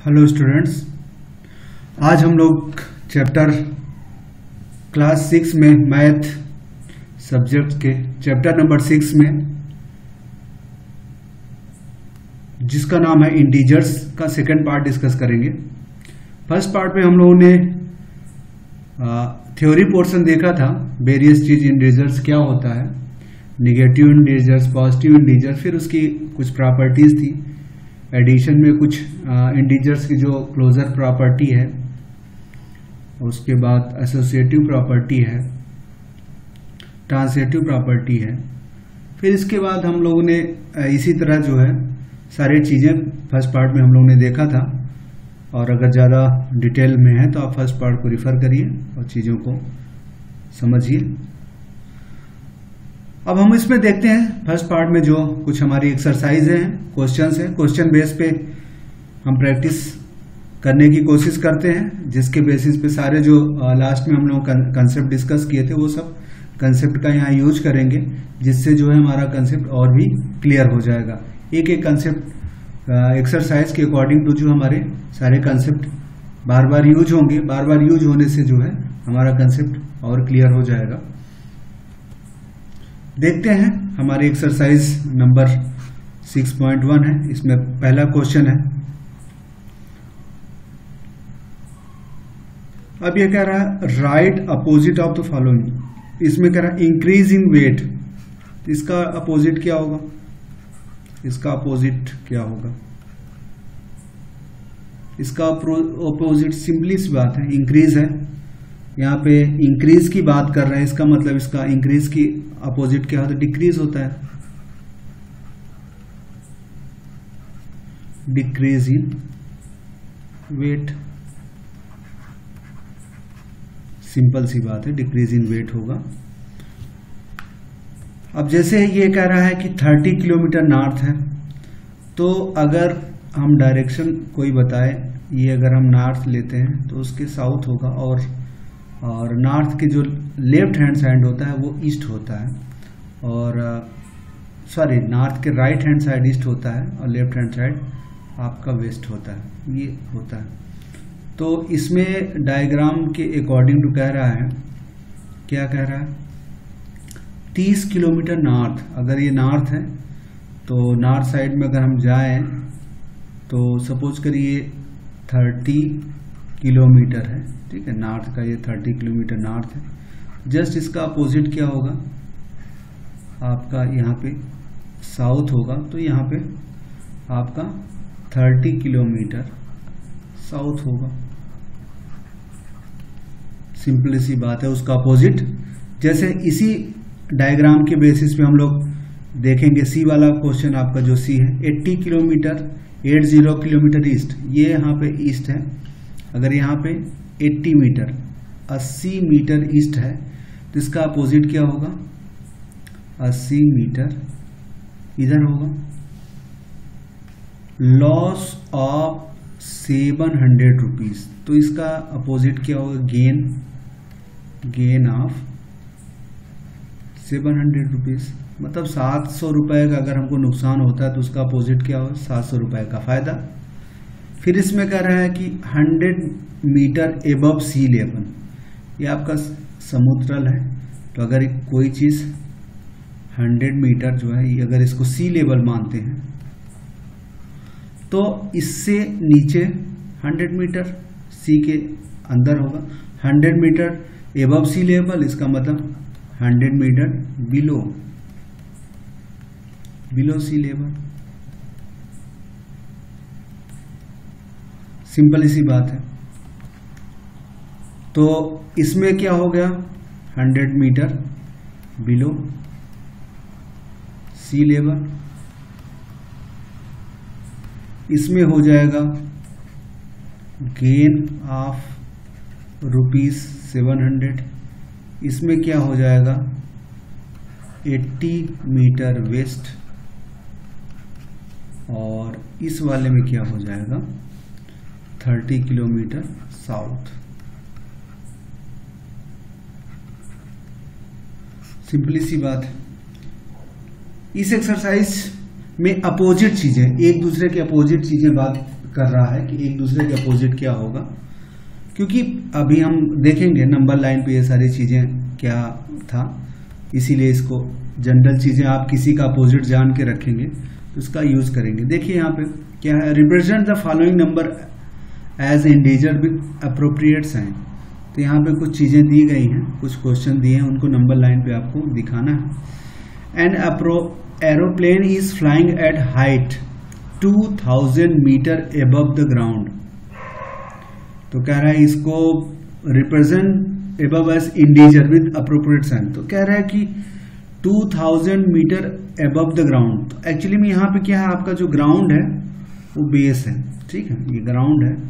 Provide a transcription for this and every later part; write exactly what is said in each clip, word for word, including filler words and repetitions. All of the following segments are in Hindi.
हेलो स्टूडेंट्स, आज हम लोग चैप्टर क्लास सिक्स में मैथ सब्जेक्ट के चैप्टर नंबर सिक्स में, जिसका नाम है इंटीजर्स, का सेकंड पार्ट डिस्कस करेंगे। फर्स्ट पार्ट में हम लोगों ने थ्योरी पोर्शन देखा था, वेरियस चीज इंटीजर्स क्या होता है, निगेटिव इंटीजर्स, पॉजिटिव इंटीजर्स, फिर उसकी कुछ प्रॉपर्टीज थी। एडिशन में कुछ इंटीजर्स की जो क्लोजर प्रॉपर्टी है, उसके बाद एसोसिएटिव प्रॉपर्टी है, ट्रांसिटिव प्रॉपर्टी है। फिर इसके बाद हम लोगों ने इसी तरह जो है सारी चीज़ें फर्स्ट पार्ट में हम लोगों ने देखा था, और अगर ज़्यादा डिटेल में है तो आप फर्स्ट पार्ट को रिफ़र करिए और चीज़ों को समझिए। अब हम इसमें देखते हैं फर्स्ट पार्ट में जो कुछ हमारी एक्सरसाइज हैं, क्वेश्चंस हैं, क्वेश्चन बेस पे हम प्रैक्टिस करने की कोशिश करते हैं, जिसके बेसिस पे सारे जो लास्ट में हम लोग कंसेप्ट डिस्कस किए थे वो सब कंसेप्ट का यहाँ यूज करेंगे, जिससे जो है हमारा कंसेप्ट और भी क्लियर हो जाएगा। एक एक कंसेप्ट एक्सरसाइज के अकॉर्डिंग टू जो हमारे सारे कंसेप्ट बार बार यूज होंगे, बार बार यूज होने से जो है हमारा कंसेप्ट और क्लियर हो जाएगा। देखते हैं हमारे exercise number six point one है। इसमें पहला क्वेश्चन है, अब ये कह रहा है write opposite of the following. इसमें कह रहा है इंक्रीज इन वेट, इसका अपोजिट क्या होगा? इसका अपोजिट क्या होगा? इसका अपोजिट सिंपली सी बात है, इंक्रीज है। यहाँ पे इंक्रीज की बात कर रहे हैं, इसका मतलब इसका इंक्रीज की अपोजिट क्या होता है? डिक्रीज होता है, डिक्रीज इन वेट। सिंपल सी बात है, डिक्रीज इन वेट होगा। अब जैसे ये कह रहा है कि थर्टी किलोमीटर नॉर्थ है, तो अगर हम डायरेक्शन कोई बताए, ये अगर हम नॉर्थ लेते हैं तो उसके साउथ होगा, और और नॉर्थ के जो लेफ्ट हैंड साइड होता है वो ईस्ट होता है, और सॉरी नॉर्थ के राइट हैंड साइड ईस्ट होता है और लेफ्ट हैंड साइड आपका वेस्ट होता है, ये होता है। तो इसमें डायग्राम के अकॉर्डिंग टू कह रहा है, क्या कह रहा है? तीस किलोमीटर नॉर्थ, अगर ये नॉर्थ है तो नॉर्थ साइड में अगर हम जाएं तो सपोज करिए थर्टी किलोमीटर है, ठीक है, नॉर्थ का ये थर्टी किलोमीटर नॉर्थ है। जस्ट इसका अपोजिट क्या होगा? आपका यहाँ पे साउथ होगा, तो यहाँ पे आपका थर्टी किलोमीटर साउथ होगा। सिंपल सी बात है, उसका अपोजिट। जैसे इसी डायग्राम के बेसिस पे हम लोग देखेंगे, सी वाला क्वेश्चन आपका जो सी है, अस्सी किलोमीटर अस्सी किलोमीटर ईस्ट, ये यहाँ पे ईस्ट है। अगर यहाँ पे अस्सी मीटर अस्सी मीटर ईस्ट है, तो इसका अपोजिट क्या होगा? अस्सी मीटर इधर होगा। Loss of seven hundred rupees, तो इसका अपोजिट क्या होगा? Gain, gain of seven hundred rupees, मतलब सात सौ रुपए का अगर हमको नुकसान होता है तो उसका अपोजिट क्या होगा? सात सौ रुपए का फायदा। फिर इसमें कह रहा है कि hundred metre above sea level, ये आपका समुद्र तल है, तो अगर कोई चीज हंड्रेड मीटर जो है, अगर इसको सी लेवल मानते हैं तो इससे नीचे हंड्रेड मीटर सी के अंदर होगा। Hundred metre above sea level, इसका मतलब hundred metre below below sea level. Simple इसी बात है। तो इसमें क्या हो गया? Hundred metre below sea level. इसमें हो जाएगा gain of rupees seven hundred. इसमें क्या हो जाएगा? अस्सी मीटर वेस्ट, और इस वाले में क्या हो जाएगा? Thirty kilometre south. सिंपली सी बात है। इस एक्सरसाइज में अपोजिट चीजें, एक दूसरे के अपोजिट चीजें बात कर रहा है कि एक दूसरे के अपोजिट क्या होगा, क्योंकि अभी हम देखेंगे नंबर लाइन पे ये सारी चीजें क्या था, इसीलिए इसको जनरल चीजें आप किसी का अपोजिट जान के रखेंगे तो उसका यूज करेंगे। देखिए यहाँ पे क्या है, represent the following number as integer with appropriate sign. तो यहाँ पे कुछ चीजें दी गई हैं, कुछ क्वेश्चन दिए हैं, उनको नंबर लाइन पे आपको दिखाना है। An appro aeroplane is flying at height two thousand metre above the ground. तो कह रहा है इसको represent above as integer with appropriate sign. तो कह रहा है कि two thousand metre above the ground. तो एक्चुअली में यहाँ पे क्या है, आपका जो ग्राउंड है वो बेस है, ठीक है, ये ग्राउंड है।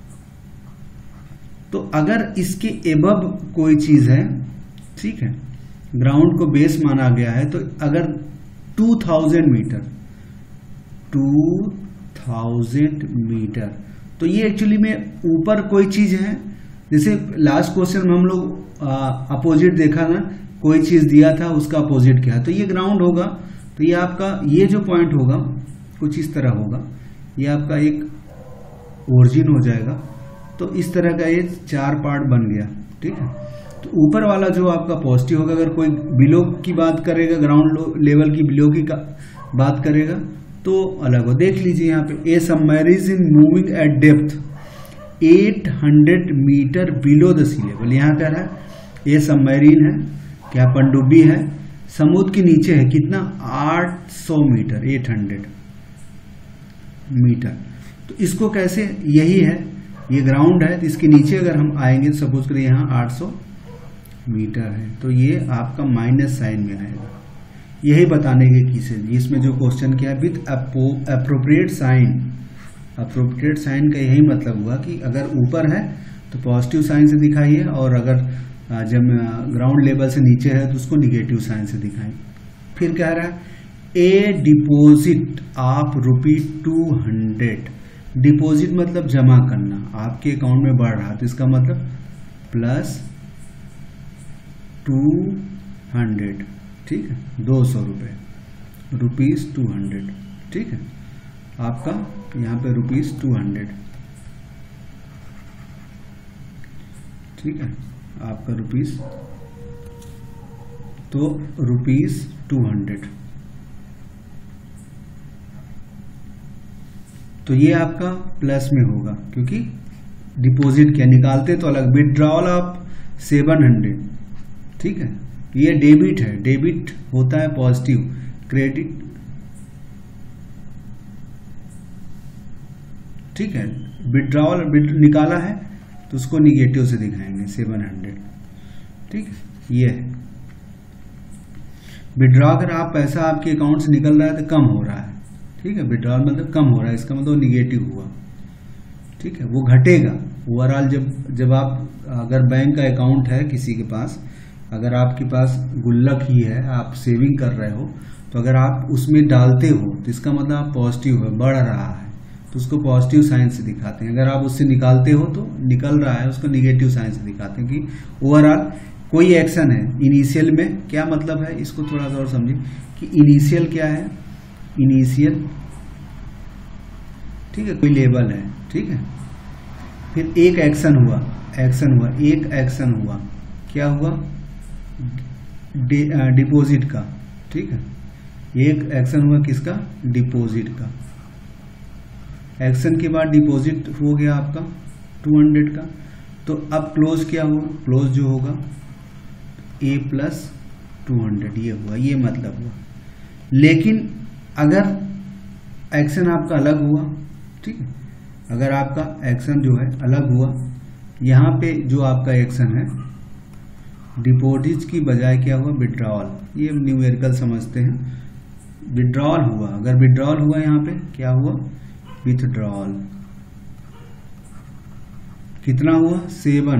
तो अगर इसके एबव कोई चीज है, ठीक है, ग्राउंड को बेस माना गया है, तो अगर two thousand metre two thousand metre, तो ये एक्चुअली में ऊपर कोई चीज है। जैसे लास्ट क्वेश्चन में हम लोग अपोजिट देखा ना, कोई चीज दिया था उसका अपोजिट क्या है, तो ये ग्राउंड होगा। तो ये आपका ये जो पॉइंट होगा कुछ इस तरह होगा, ये आपका एक ओरिजिन हो जाएगा। तो इस तरह का ये चार पार्ट बन गया, ठीक है। तो ऊपर वाला जो आपका पॉजिटिव होगा, अगर कोई बिलो की बात करेगा, ग्राउंड लेवल की बिलो की का बात करेगा तो अलग हो। देख लीजिए यहाँ पे, a submarine moving at depth at hundred metre below the sea level. यहाँ कह रहा है ए सबमरीन है, क्या पनडुब्बी है, समुद्र के नीचे है, कितना, आठ सौ मीटर, आठ सौ मीटर। तो इसको कैसे, यही है, ये ग्राउंड है, तो इसके नीचे अगर हम आएंगे, सपोज करिए यहाँ आठ सौ मीटर है, तो ये आपका माइनस साइन में आएगा। यही बताने के किसे, इसमें जो क्वेश्चन क्या है, with appropriate sign. Appropriate sign का यही मतलब हुआ कि अगर ऊपर है तो पॉजिटिव साइन से दिखाइए, और अगर जब ग्राउंड लेवल से नीचे है तो उसको निगेटिव साइन से दिखाएं। फिर कह रहा है a deposit of rupee two hundred. Deposit मतलब जमा करना, आपके अकाउंट में बढ़ रहा, तो इसका मतलब प्लस टू हंड्रेड, ठीक है, दो सौ रुपये, रुपीज टू हंड्रेड, ठीक है, आपका यहाँ पे रुपीज टू हंड्रेड, ठीक है, आपका रुपीज, तो रुपीज टू हंड्रेड। तो ये आपका प्लस में होगा, क्योंकि डिपॉजिट क्या, निकालते तो अलग। विड्रॉल ऑफ सेवन हंड्रेड, ठीक है, ये डेबिट है, डेबिट होता है पॉजिटिव, क्रेडिट, ठीक है। विड्रॉल निकाला है तो उसको निगेटिव से दिखाएंगे, सेवन हंड्रेड, ठीक है। ये है विड्रॉ, अगर आप पैसा आपके अकाउंट से निकल रहा है तो कम हो रहा है, ठीक है, विड्रॉल मतलब कम हो रहा है, इसका मतलब निगेटिव हुआ, ठीक है, वो घटेगा ओवरऑल। जब जब आप, अगर बैंक का अकाउंट है किसी के पास, अगर आपके पास गुल्लक ही है, आप सेविंग कर रहे हो, तो अगर आप उसमें डालते हो तो इसका मतलब आप पॉजिटिव है, बढ़ रहा है, तो उसको पॉजिटिव साइन से दिखाते हैं। अगर आप उससे निकालते हो तो निकल रहा है, उसको निगेटिव साइन से दिखाते हैं कि ओवरऑल कोई एक्शन है। इनिशियल में क्या मतलब है, इसको थोड़ा सा और समझिए कि इनिशियल क्या है, इनिशियल, ठीक है, कोई लेवल है, ठीक है, फिर एक एक्शन हुआ, एक्शन हुआ, एक एक्शन हुआ, क्या हुआ, डिपॉजिट का, ठीक है, एक एक्शन हुआ किसका, डिपॉजिट का। एक्शन के बाद डिपॉजिट हो गया आपका टू हंड्रेड का। तो अब क्लोज क्या हुआ, क्लोज जो होगा ए प्लस टू हंड्रेड, ये हुआ, ये मतलब हुआ। लेकिन अगर एक्शन आपका अलग हुआ, ठीक है, अगर आपका एक्शन जो है अलग हुआ, यहाँ पे जो आपका एक्शन है डिपॉजिट की बजाय क्या हुआ, विड्रॉल, ये न्यूमेरिकल समझते हैं, विड्रॉल हुआ। अगर विड्रॉल हुआ यहाँ पे क्या हुआ, विथड्रॉल, कितना हुआ, सेवन।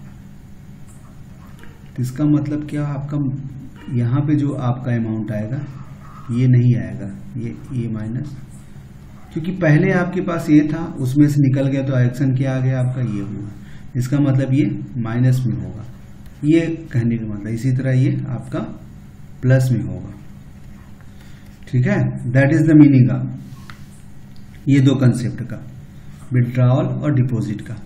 तो इसका मतलब क्या, आपका यहाँ पे जो आपका अमाउंट आएगा ये नहीं आएगा, ये ये माइनस, क्योंकि पहले आपके पास ये था, उसमें से निकल गया, तो एक्शन क्या आ गया आपका, ये हुआ, इसका मतलब ये माइनस में होगा, ये कहने का मतलब। इसी तरह ये आपका प्लस में होगा, ठीक है, that is the meaning of ये दो कंसेप्ट का। विड्रॉवल और डिपॉजिट का।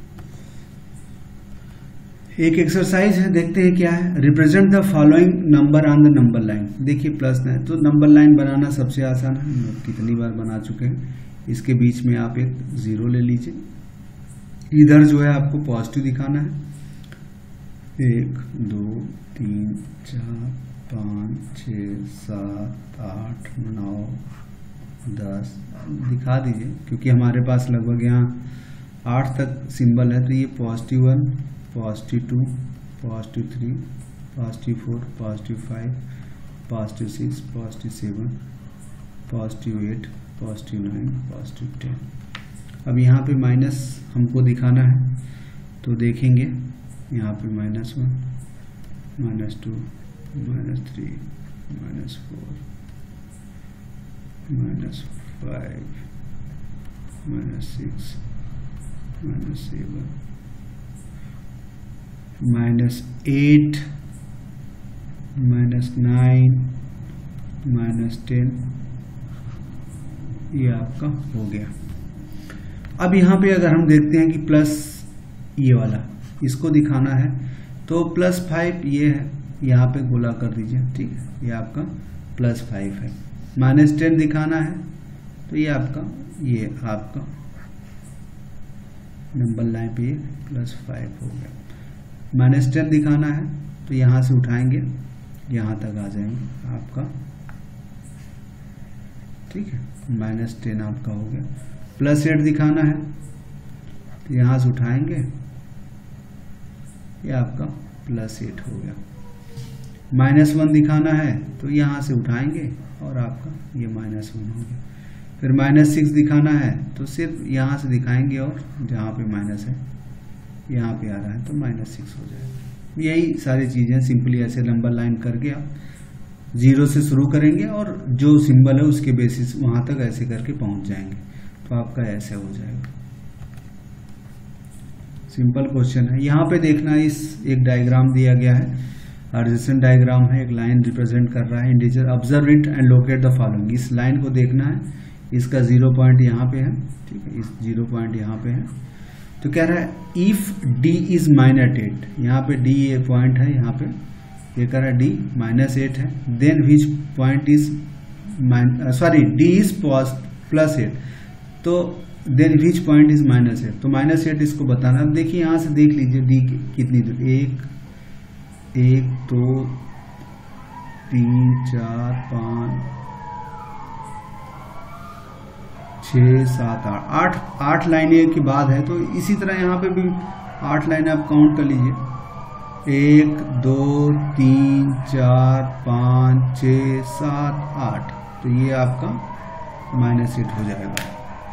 एक एक्सरसाइज है, देखते हैं क्या है। Represent the following number on the number line. देखिए प्लस है तो नंबर लाइन बनाना सबसे आसान है, हम कितनी बार बना चुके हैं। इसके बीच में आप एक जीरो ले लीजिए, इधर जो है आपको पॉजिटिव दिखाना है। एक दो तीन चार पाँच छः सात आठ नौ दस दिखा दीजिए, क्योंकि हमारे पास लगभग यहाँ आठ तक सिंबल है। तो ये positive one, positive two, positive three, positive four, positive five, positive six, positive seven, positive eight, positive nine, positive ten. अब यहाँ पे माइनस हमको दिखाना है, तो देखेंगे यहाँ पे minus one, minus two, minus three, minus four, minus five, minus six, minus seven, minus eight, minus nine, minus ten. ये आपका हो गया। अब यहाँ पे अगर हम देखते हैं कि प्लस ये वाला इसको दिखाना है, तो प्लस फाइव ये है, यहाँ पे गोला कर दीजिए, ठीक है। ये आपका प्लस फाइव है। माइनस टेन दिखाना है, तो ये आपका ये आपका नंबर लाइन पे ये प्लस फाइव हो गया। माइनस टेन दिखाना है, तो यहाँ से उठाएंगे यहाँ तक आ जाएंगे आपका, ठीक है। माइनस टेन आपका हो गया। प्लस एट दिखाना है, तो यहाँ से उठाएंगे, ये आपका प्लस एट हो गया। माइनस वन दिखाना है, तो यहाँ से उठाएंगे और आपका ये माइनस वन हो गया। फिर माइनस सिक्स दिखाना है, तो सिर्फ यहाँ से दिखाएंगे और जहाँ पे माइनस है यहाँ पे आ रहा है तो माइनस सिक्स हो जाएगा। यही सारी चीज़ें सिंपली ऐसे नंबर लाइन करके आप जीरो से शुरू करेंगे और जो सिंबल है उसके बेसिस वहाँ तक ऐसे करके पहुँच जाएंगे, तो आपका ऐसे हो जाएगा। सिंपल क्वेश्चन है। यहाँ पे देखना, इस एक डायग्राम दिया गया है, एडजेसेंट डायग्राम है, एक लाइन रिप्रेजेंट कर रहा है integer. Observe it and locate the following. इस लाइन को देखना है, इसका जीरो पॉइंट यहाँ पे है, ठीक है, इस जीरो पॉइंट यहाँ पे है। तो कह रहा है if D is minus eight, यहाँ पे डी ये पॉइंट है, यहाँ पे ये कह रहा है डी माइनस एट है, then which point is sorry D is plus eight, तो then which point is minus eight, तो माइनस एट इसको बताना। अब देखिए यहाँ से देख लीजिए डी कितनी दूर, एक एक दो तीन चार पाँच छः सात आठ आठ आठ लाइनें की बात है, तो इसी तरह यहाँ पे भी आठ लाइनें आप काउंट कर लीजिए। एक दो तीन चार पाँच छः सात आठ, तो ये आपका माइनस एट हो जाएगा।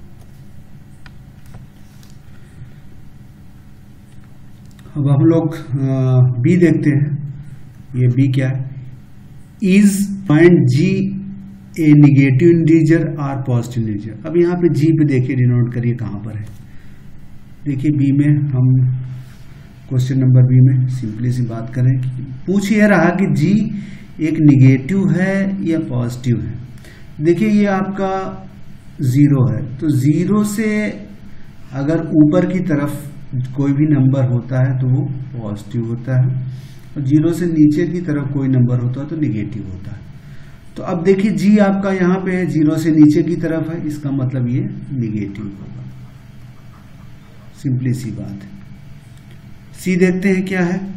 अब हम लोग बी देखते हैं। ये बी क्या है? Is point G a negative integer और पॉजिटिव इंटीजर। अब यहाँ पे जी पे देखिए, डिनोट करिए कहाँ पर है। देखिए बी में हम क्वेश्चन नंबर बी में सिंपली सी बात करें कि पूछ ये रहा कि जी एक निगेटिव है या पॉजिटिव है। देखिए ये आपका ज़ीरो है, तो ज़ीरो से अगर ऊपर की तरफ कोई भी नंबर होता है तो वो पॉजिटिव होता है, और जीरो से नीचे की तरफ कोई नंबर होता है तो निगेटिव होता है। तो अब देखिए जी आपका यहाँ पे है, जीरो से नीचे की तरफ है, इसका मतलब ये निगेटिव होगा। सिंपली सी बात है। सी देखते हैं क्या है।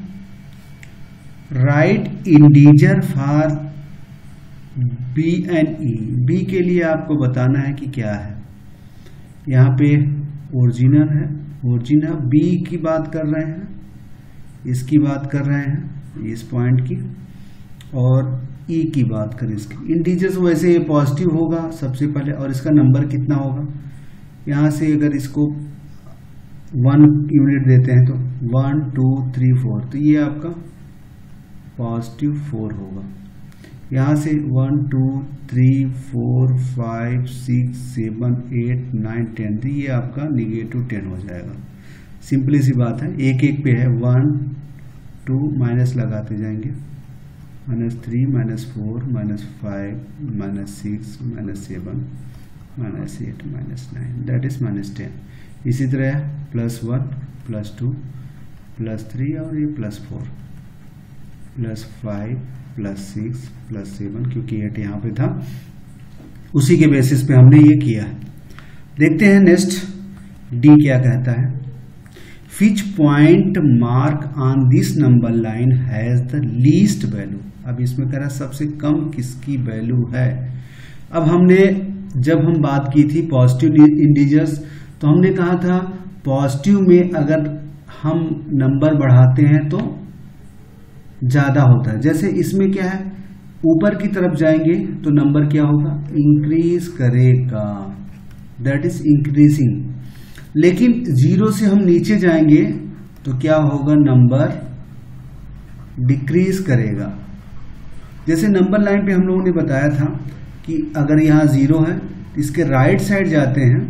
Write integer for B and E. B के लिए आपको बताना है कि क्या है। यहाँ पे ओरिजिनल है, ओरिजिनल बी की बात कर रहे हैं, इसकी बात कर रहे हैं इस पॉइंट की, और ई की बात करें इसकी। इंटीजर्स वैसे ये पॉजिटिव होगा सबसे पहले, और इसका नंबर कितना होगा। यहाँ से अगर इसको वन यूनिट देते हैं तो वन टू थ्री फोर, तो ये आपका पॉजिटिव फोर होगा। यहाँ से one two three four five six seven eight nine ten, तो ये आपका निगेटिव टेन हो जाएगा। सिंपली सी बात है, एक एक पे है, वन टू माइनस लगाते जाएंगे, minus three minus four minus five minus six minus seven minus eight minus nine that is minus ten. इसी तरह plus one plus two plus three और ये plus four plus five plus six plus seven, क्योंकि एट यहाँ पे था, उसी के बेसिस पे हमने ये किया है। देखते हैं नेक्स्ट डी क्या कहता है। Which point mark on this number line has the least value? अब इसमें कह रहा सबसे कम किसकी वैल्यू है। अब हमने जब हम बात की थी पॉजिटिव इंटीजर्स, तो हमने कहा था पॉजिटिव में अगर हम नंबर बढ़ाते हैं तो ज्यादा होता है। जैसे इसमें क्या है, ऊपर की तरफ जाएंगे तो नंबर क्या होगा, इंक्रीज करेगा, दैट इज इंक्रीजिंग। लेकिन जीरो से हम नीचे जाएंगे तो क्या होगा, नंबर डिक्रीज करेगा। जैसे नंबर लाइन पे हम लोगों ने बताया था कि अगर यहां जीरो है तो इसके राइट साइड जाते हैं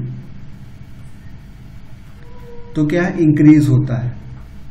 तो क्या है, इंक्रीज होता है।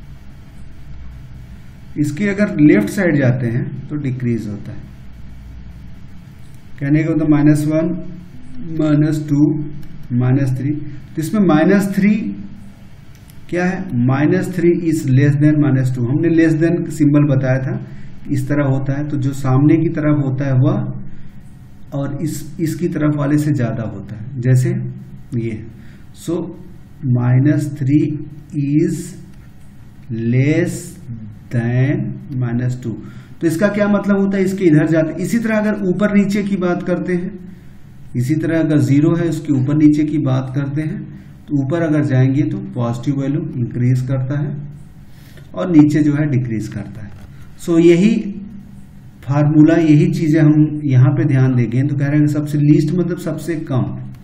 इसके अगर लेफ्ट साइड जाते हैं तो डिक्रीज होता है। कहने का मतलब minus one minus two minus three, तो इसमें माइनस थ्री क्या है, minus three is less than minus two. हमने लेस देन सिंबल बताया था, इस तरह होता है, तो जो सामने की तरफ होता है वह और इस इसकी तरफ वाले से ज्यादा होता है, जैसे ये। So minus three is less than minus two, तो इसका क्या मतलब होता है, इसके इधर जाते। इसी तरह अगर ऊपर नीचे की बात करते हैं, इसी तरह अगर जीरो है उसके ऊपर नीचे की बात करते हैं, तो ऊपर अगर जाएंगे तो पॉजिटिव वैल्यू इंक्रीज करता है और नीचे जो है डिक्रीज करता है। सो so, यही फार्मूला, यही चीजें हम यहां पे ध्यान देंगे। तो कह रहे हैं सबसे लीस्ट मतलब सबसे कम,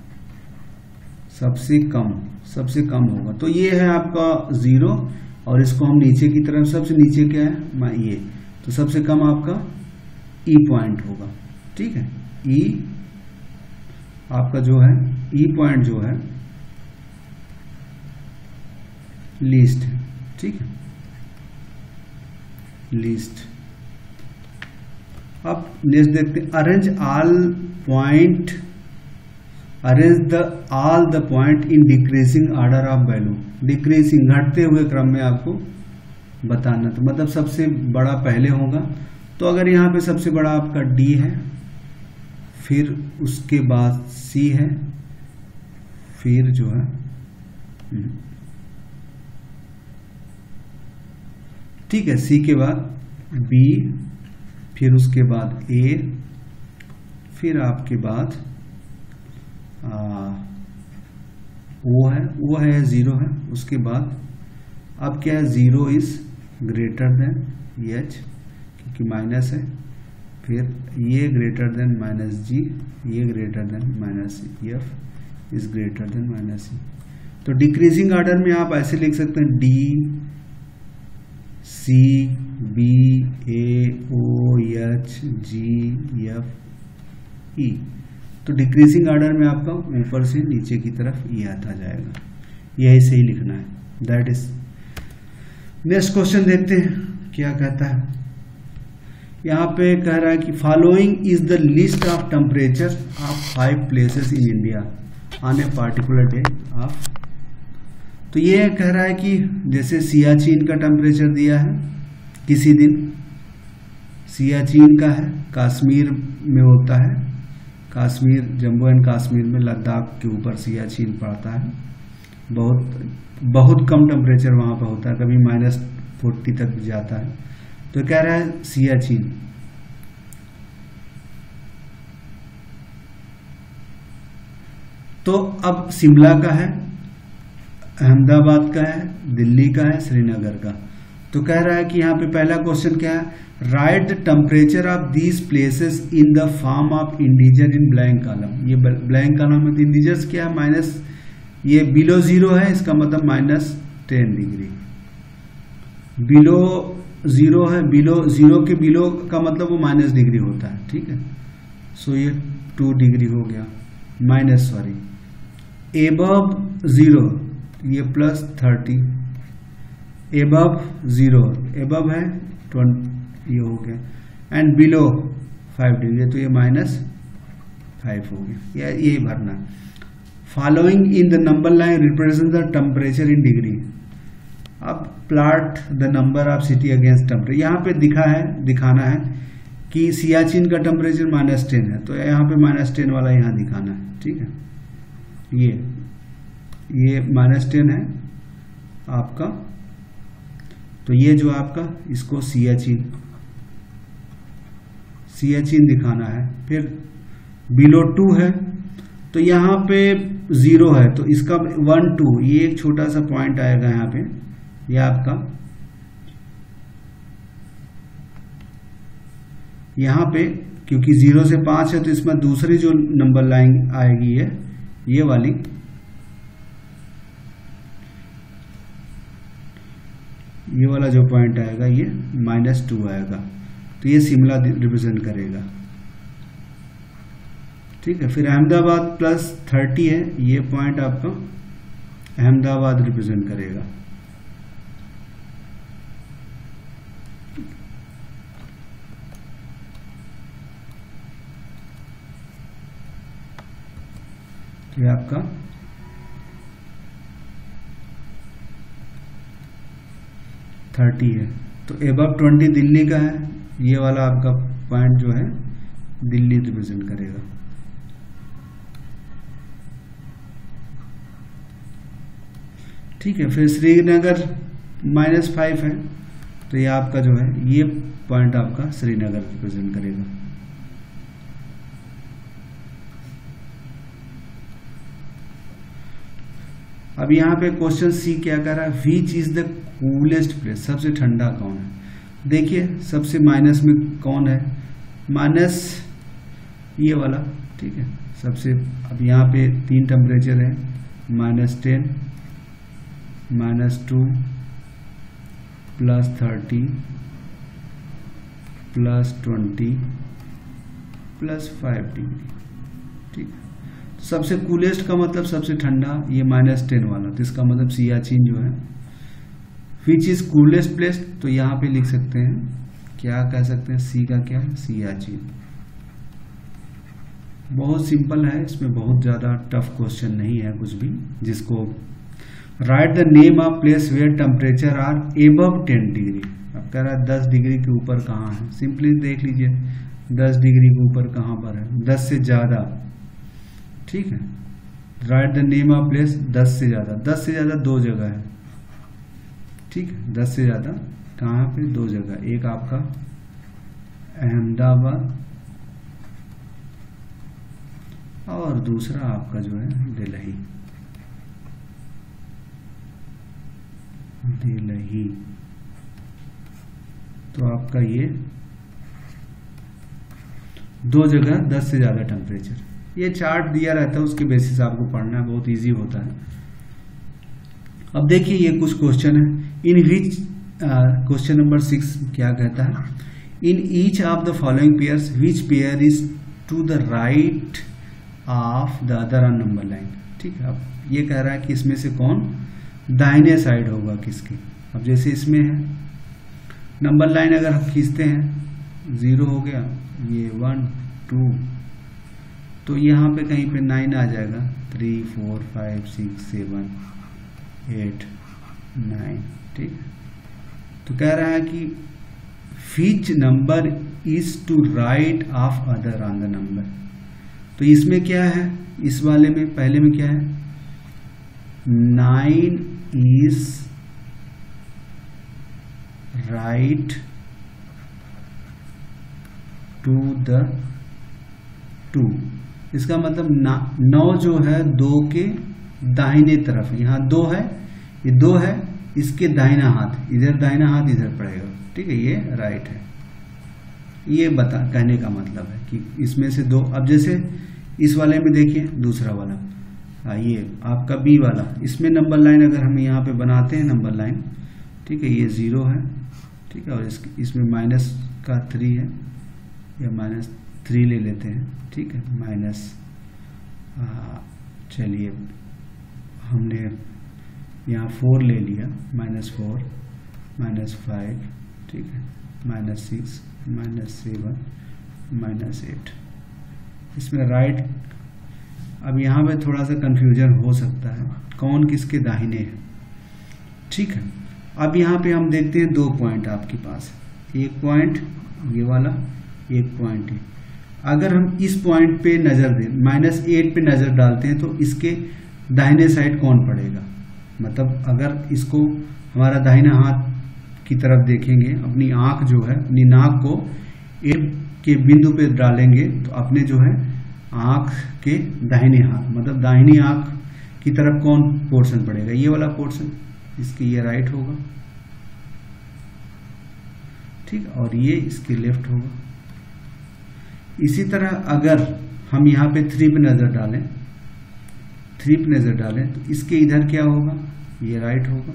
सबसे कम सबसे कम होगा। तो ये है आपका जीरो और इसको हम नीचे की तरफ, सबसे नीचे क्या है ये, तो सबसे कम आपका ई पॉइंट होगा। ठीक है, ई आपका जो है ई पॉइंट जो है लीस्ट है। ठीक है, लीस्ट। अब नेक्स्ट देखते हैं, arrange all point, arrange the all the point in decreasing order of value. Decreasing घटते हुए क्रम में आपको बताना, तो मतलब सबसे बड़ा पहले होगा। तो अगर यहां पे सबसे बड़ा आपका डी है, फिर उसके बाद सी है, फिर जो है ठीक है, सी के बाद बी, फिर उसके बाद ए, फिर आपके बाद वो है वो है जीरो है। उसके बाद अब क्या है, zero is greater than H क्योंकि माइनस है, फिर ये ग्रेटर देन माइनस जी, ये greater than minus F is greater than minus E. तो डिक्रीजिंग ऑर्डर में आप ऐसे लिख सकते हैं D C B A O H G F E. तो डिक्रीजिंग ऑर्डर में आपका ऊपर से नीचे की तरफ ई आता जाएगा, यही सही लिखना है, दैट इज। नेक्स्ट क्वेश्चन देखते हैं क्या कहता है। यहाँ पे कह रहा है कि following is the list of temperature of five places in India on a particular day of. तो ये कह रहा है कि जैसे सियाचिन का टेम्परेचर दिया है किसी दिन, सियाचिन का है, कश्मीर में होता है, कश्मीर जम्मू एंड कश्मीर में, लद्दाख के ऊपर सियाचिन पड़ता है, बहुत बहुत कम टेम्परेचर वहां पर होता है, कभी माइनस फोर्टी तक जाता है। तो कह रहा है सियाचिन। तो अब शिमला का है, अहमदाबाद का है, दिल्ली का है, श्रीनगर का। तो कह रहा है कि यहाँ पे पहला क्वेश्चन क्या है, write the temperature of these places in the form of integer in blank column. ये ब्लैंक कॉलम में इंडिजर्स क्या है, माइनस, ये बिलो जीरो है, इसका मतलब minus ten degree. Below zero है, बिलो जीरो के बिलो का मतलब वो माइनस डिग्री होता है। ठीक है, सो ये टू डिग्री हो गया, माइनस सॉरी, एबव जीरो ये plus thirty, above zero, above है ट्वेंटी, ये हो गया, एंड बिलो फाइव डिग्री तो ये माइनस फाइव हो गया, या यही भरना है। Following in the number line represent the temperature in degree. अब plot the number of city against temperature. यहाँ पे दिखा है दिखाना है कि सियाचिन का टेम्परेचर माइनस टेन है, तो यहाँ पे माइनस टेन वाला यहाँ दिखाना है, ठीक है। ये ये माइनस टेन है आपका, तो ये जो आपका इसको सियाचिन सियाचिन दिखाना है। फिर बिलो टू है तो यहाँ पे जीरो है, तो इसका वन टू ये एक छोटा सा पॉइंट आएगा यहाँ पे, ये आपका यहाँ पे क्योंकि जीरो से पांच है तो इसमें दूसरी जो नंबर लाइन आएगी है ये वाली, ये वाला जो पॉइंट आएगा ये माइनस टू आएगा, तो ये शिमला रिप्रेजेंट करेगा, ठीक है। फिर अहमदाबाद प्लस थर्टी है, ये पॉइंट आपका अहमदाबाद रिप्रेजेंट करेगा। ये आपका थर्टी है, तो एबव ट्वेंटी दिल्ली का है, ये वाला आपका पॉइंट जो है दिल्ली रिप्रेजेंट करेगा। ठीक है। फिर श्रीनगर माइनस फाइव है, तो ये आपका जो है ये पॉइंट आपका श्रीनगर रिप्रेजेंट करेगा। अब यहाँ पे क्वेश्चन सी क्या कर रहा है, which is the coolest place, सबसे ठंडा कौन है। देखिए सबसे माइनस में कौन है, माइनस ये वाला, ठीक है सबसे। अब यहाँ पे तीन टेम्परेचर है, minus ten, minus two, plus thirty, plus twenty, plus five degree, ठीक है। सबसे कूलेस्ट का मतलब सबसे ठंडा, ये माइनस टेन वाला, तो इसका मतलब सियाचिन जो है। विच इज कूलेस्ट प्लेस, तो यहाँ पे लिख सकते हैं, क्या कह सकते हैं, सी का क्या है, सियाचिन। बहुत सिंपल है, इसमें बहुत ज़्यादा टफ क्वेश्चन नहीं है कुछ भी। जिसको write the name of place where temperature are above ten degree. अब कह रहा है दस डिग्री के ऊपर कहाँ है, सिंपली देख लीजिए दस डिग्री के ऊपर कहाँ पर है, दस से ज़्यादा, ठीक है। Write the name of place, दस से ज़्यादा, दस से ज़्यादा दो जगह है, ठीक है। दस से ज़्यादा कहाँ पे, दो जगह, एक आपका अहमदाबाद और दूसरा आपका जो है दिल्ली, दिल्ली। तो आपका ये दो जगह दस से ज्यादा टेम्परेचर, ये चार्ट दिया रहता है, उसके बेसिस आपको पढ़ना है, बहुत इजी होता है। अब देखिए ये कुछ क्वेश्चन है, in which question number six क्या कहता है, in each of the following pairs which pair is to the right of the other on number line, ठीक है। अब ये कह रहा है कि इसमें से कौन दाहिने साइड होगा किसकी। अब जैसे इसमें है नंबर लाइन, अगर हम खींचते हैं जीरो हो गया, ये वन टू, तो यहाँ पे कहीं पे नाइन आ जाएगा, three four five six seven eight nine, ठीक है। तो कह रहा है कि which number is to right of other on the number. तो इसमें क्या है, इस वाले में पहले में क्या है, nine is right to the two. इसका मतलब नौ जो है दो के दाहिने तरफ, यहाँ दो है, ये दो है, इसके दाहिना हाथ, इधर दाहिना हाथ इधर पड़ेगा, ठीक है, ये राइट है। ये बता कहने का मतलब है कि इसमें से दो। अब जैसे इस वाले में देखिए दूसरा वाला, आ, ये आपका बी वाला, इसमें नंबर लाइन अगर हम यहाँ पे बनाते हैं नंबर लाइन, ठीक है, ये जीरो है, ठीक है, और इस, इसमें माइनस का थ्री है, या माइनस थ्री ले लेते हैं, ठीक है, माइनस, चलिए हमने यहाँ फोर ले लिया, माइनस फोर, माइनस फाइव, ठीक है, minus six, minus seven, minus eight, इसमें राइट, अब यहाँ पे थोड़ा सा कंफ्यूजन हो सकता है कौन किसके दाहिने है। ठीक है, अब यहाँ पे हम देखते हैं दो पॉइंट आपके पास, एक पॉइंट ये वाला, एक पॉइंट है। अगर हम इस पॉइंट पे नज़र दें, माइनस एट पे नज़र डालते हैं तो इसके दाहिने साइड कौन पड़ेगा, मतलब अगर इसको हमारा दाहिना हाथ की तरफ देखेंगे, अपनी आँख जो है, अपनी नाक को एट के बिंदु पे डालेंगे तो अपने जो है आँख के दाहिने हाथ, मतलब दाहिनी आँख की तरफ कौन पोर्शन पड़ेगा, ये वाला पोर्शन, इसके ये राइट होगा। ठीक, और ये इसके लेफ्ट होगा। इसी तरह अगर हम यहाँ पे थ्री पे नज़र डालें, थ्री पे नज़र डालें तो इसके इधर क्या होगा, ये राइट होगा,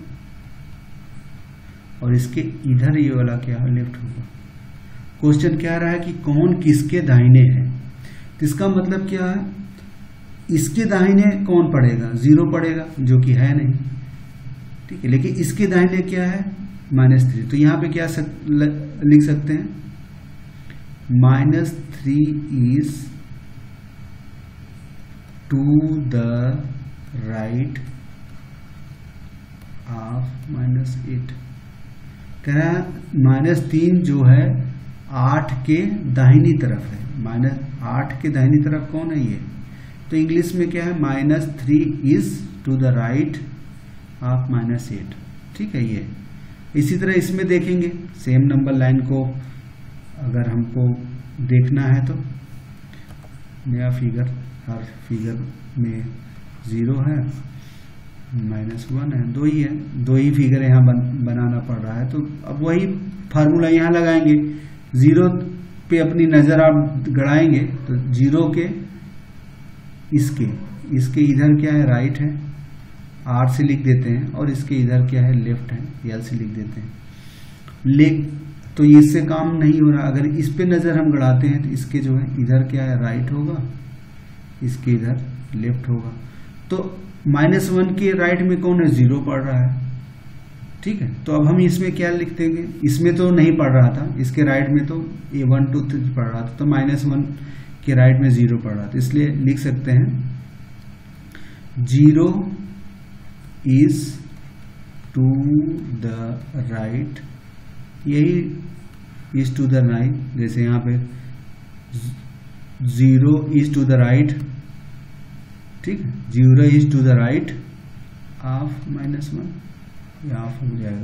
और इसके इधर ये वाला क्या है, लेफ्ट होगा। क्वेश्चन क्या रहा है कि कौन किसके दाहिने है, तो इसका मतलब क्या है, इसके दाहिने कौन पड़ेगा, जीरो पड़ेगा, जो कि है नहीं। ठीक है, लेकिन इसके दाहिने क्या है, माइनस थ्री, तो यहाँ पे क्या सक, ल, लिख सकते हैं, minus three is to the right of minus eight. कह रहा है माइनस तीन जो है आठ के दाहिनी तरफ है, माइनस आठ के दाहिनी तरफ कौन है, ये, तो इंग्लिश में क्या है, minus three is to the right of minus eight. ठीक है, ये इसी तरह इसमें देखेंगे सेम नंबर लाइन को अगर हमको देखना है तो नया फिगर, हर फिगर में जीरो है, माइनस वन है, दो ही है, दो ही फिगर यहाँ बन, बनाना पड़ रहा है। तो अब वही फार्मूला यहाँ लगाएंगे, जीरो पे अपनी नज़र आप गड़ाएंगे तो जीरो के इसके इसके इधर क्या है, राइट है, आर से लिख देते हैं, और इसके इधर क्या है, लेफ्ट है, एल से लिख देते हैं। ले तो इससे काम नहीं हो रहा, अगर इस पे नज़र हम गड़ाते हैं तो इसके जो है इधर क्या है, राइट होगा, इसके इधर लेफ्ट होगा। तो माइनस वन के राइट में कौन है, जीरो पड़ रहा है। ठीक है, तो अब हम इसमें क्या लिख देंगे, इसमें तो नहीं पड़ रहा था, इसके राइट में तो ए वन टू थ्री पड़ रहा था, तो माइनस वन के राइट में जीरो पड़ रहा था, इसलिए लिख सकते हैं zero is to the right, यही इज टू द राइट, जैसे यहाँ पे zero is to the right, ठीक है, zero is to the right of minus one, ये ऑफ हो जाएगा।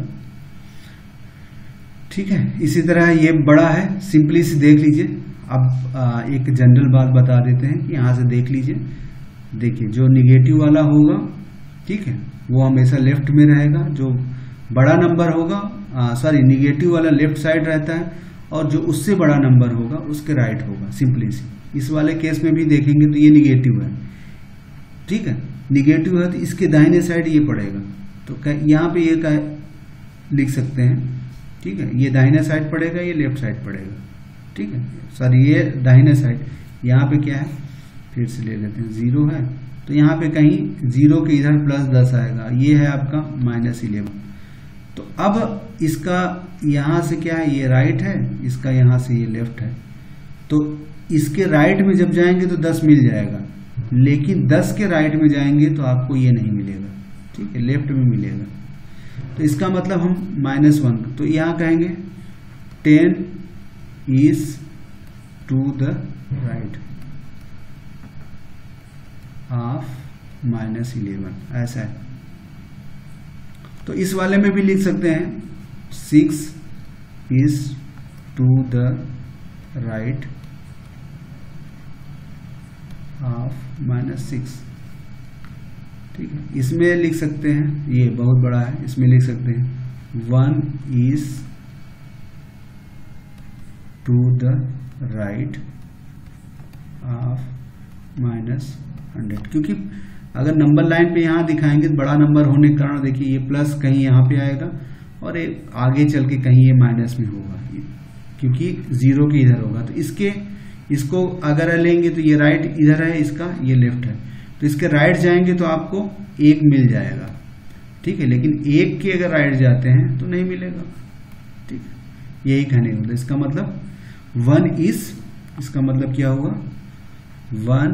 ठीक है, इसी तरह ये बड़ा है, सिंपली से देख लीजिए। अब आ, एक जनरल बात बता देते हैं कि यहाँ से देख लीजिए, देखिए जो निगेटिव वाला होगा, ठीक है, वो हमेशा लेफ्ट में रहेगा, जो बड़ा नंबर होगा, सॉरी निगेटिव वाला लेफ्ट साइड रहता है, और जो उससे बड़ा नंबर होगा उसके राइट होगा, सिंपली सी। इस वाले केस में भी देखेंगे तो ये निगेटिव है, ठीक है, निगेटिव है तो इसके दाहिने साइड ये पड़ेगा, तो यहाँ पे ये का लिख सकते हैं, ठीक है, ये दाहिने साइड पड़ेगा, ये लेफ्ट साइड पड़ेगा, ठीक है, सॉरी ये दाहिने साइड, यहाँ पे क्या है, फिर से ले लेते हैं, जीरो है, तो यहाँ पे कहीं जीरो के इधर प्लस दस आएगा, ये है आपका माइनस इलेवन। तो अब इसका यहाँ से क्या है, ये राइट है, इसका यहाँ से ये लेफ्ट है, तो इसके राइट में जब जाएंगे तो दस मिल जाएगा, लेकिन दस के राइट में जाएंगे तो आपको ये नहीं मिलेगा, ठीक है, लेफ्ट में मिलेगा। तो इसका मतलब हम माइनस वन, तो यहाँ कहेंगे ten is to the right of minus eleven, ऐसा है। तो इस वाले में भी लिख सकते हैं six is to the right of minus six, ठीक है, इसमें लिख सकते हैं, ये बहुत बड़ा है, इसमें लिख सकते हैं one is to the right of minus hundred, क्योंकि अगर नंबर लाइन पे यहाँ दिखाएंगे तो बड़ा नंबर होने के कारण देखिए ये प्लस कहीं यहाँ पे आएगा और एक आगे चल के कहीं ये माइनस में होगा, क्योंकि जीरो के इधर होगा। तो इसके इसको अगर लेंगे तो ये राइट इधर है, इसका ये लेफ्ट है, तो इसके राइट जाएंगे तो आपको एक मिल जाएगा, ठीक है, लेकिन एक के अगर राइट जाते हैं तो नहीं मिलेगा, ठीक है, यही कहने का मतलब। इसका मतलब वन इज, इसका मतलब क्या हुआ, one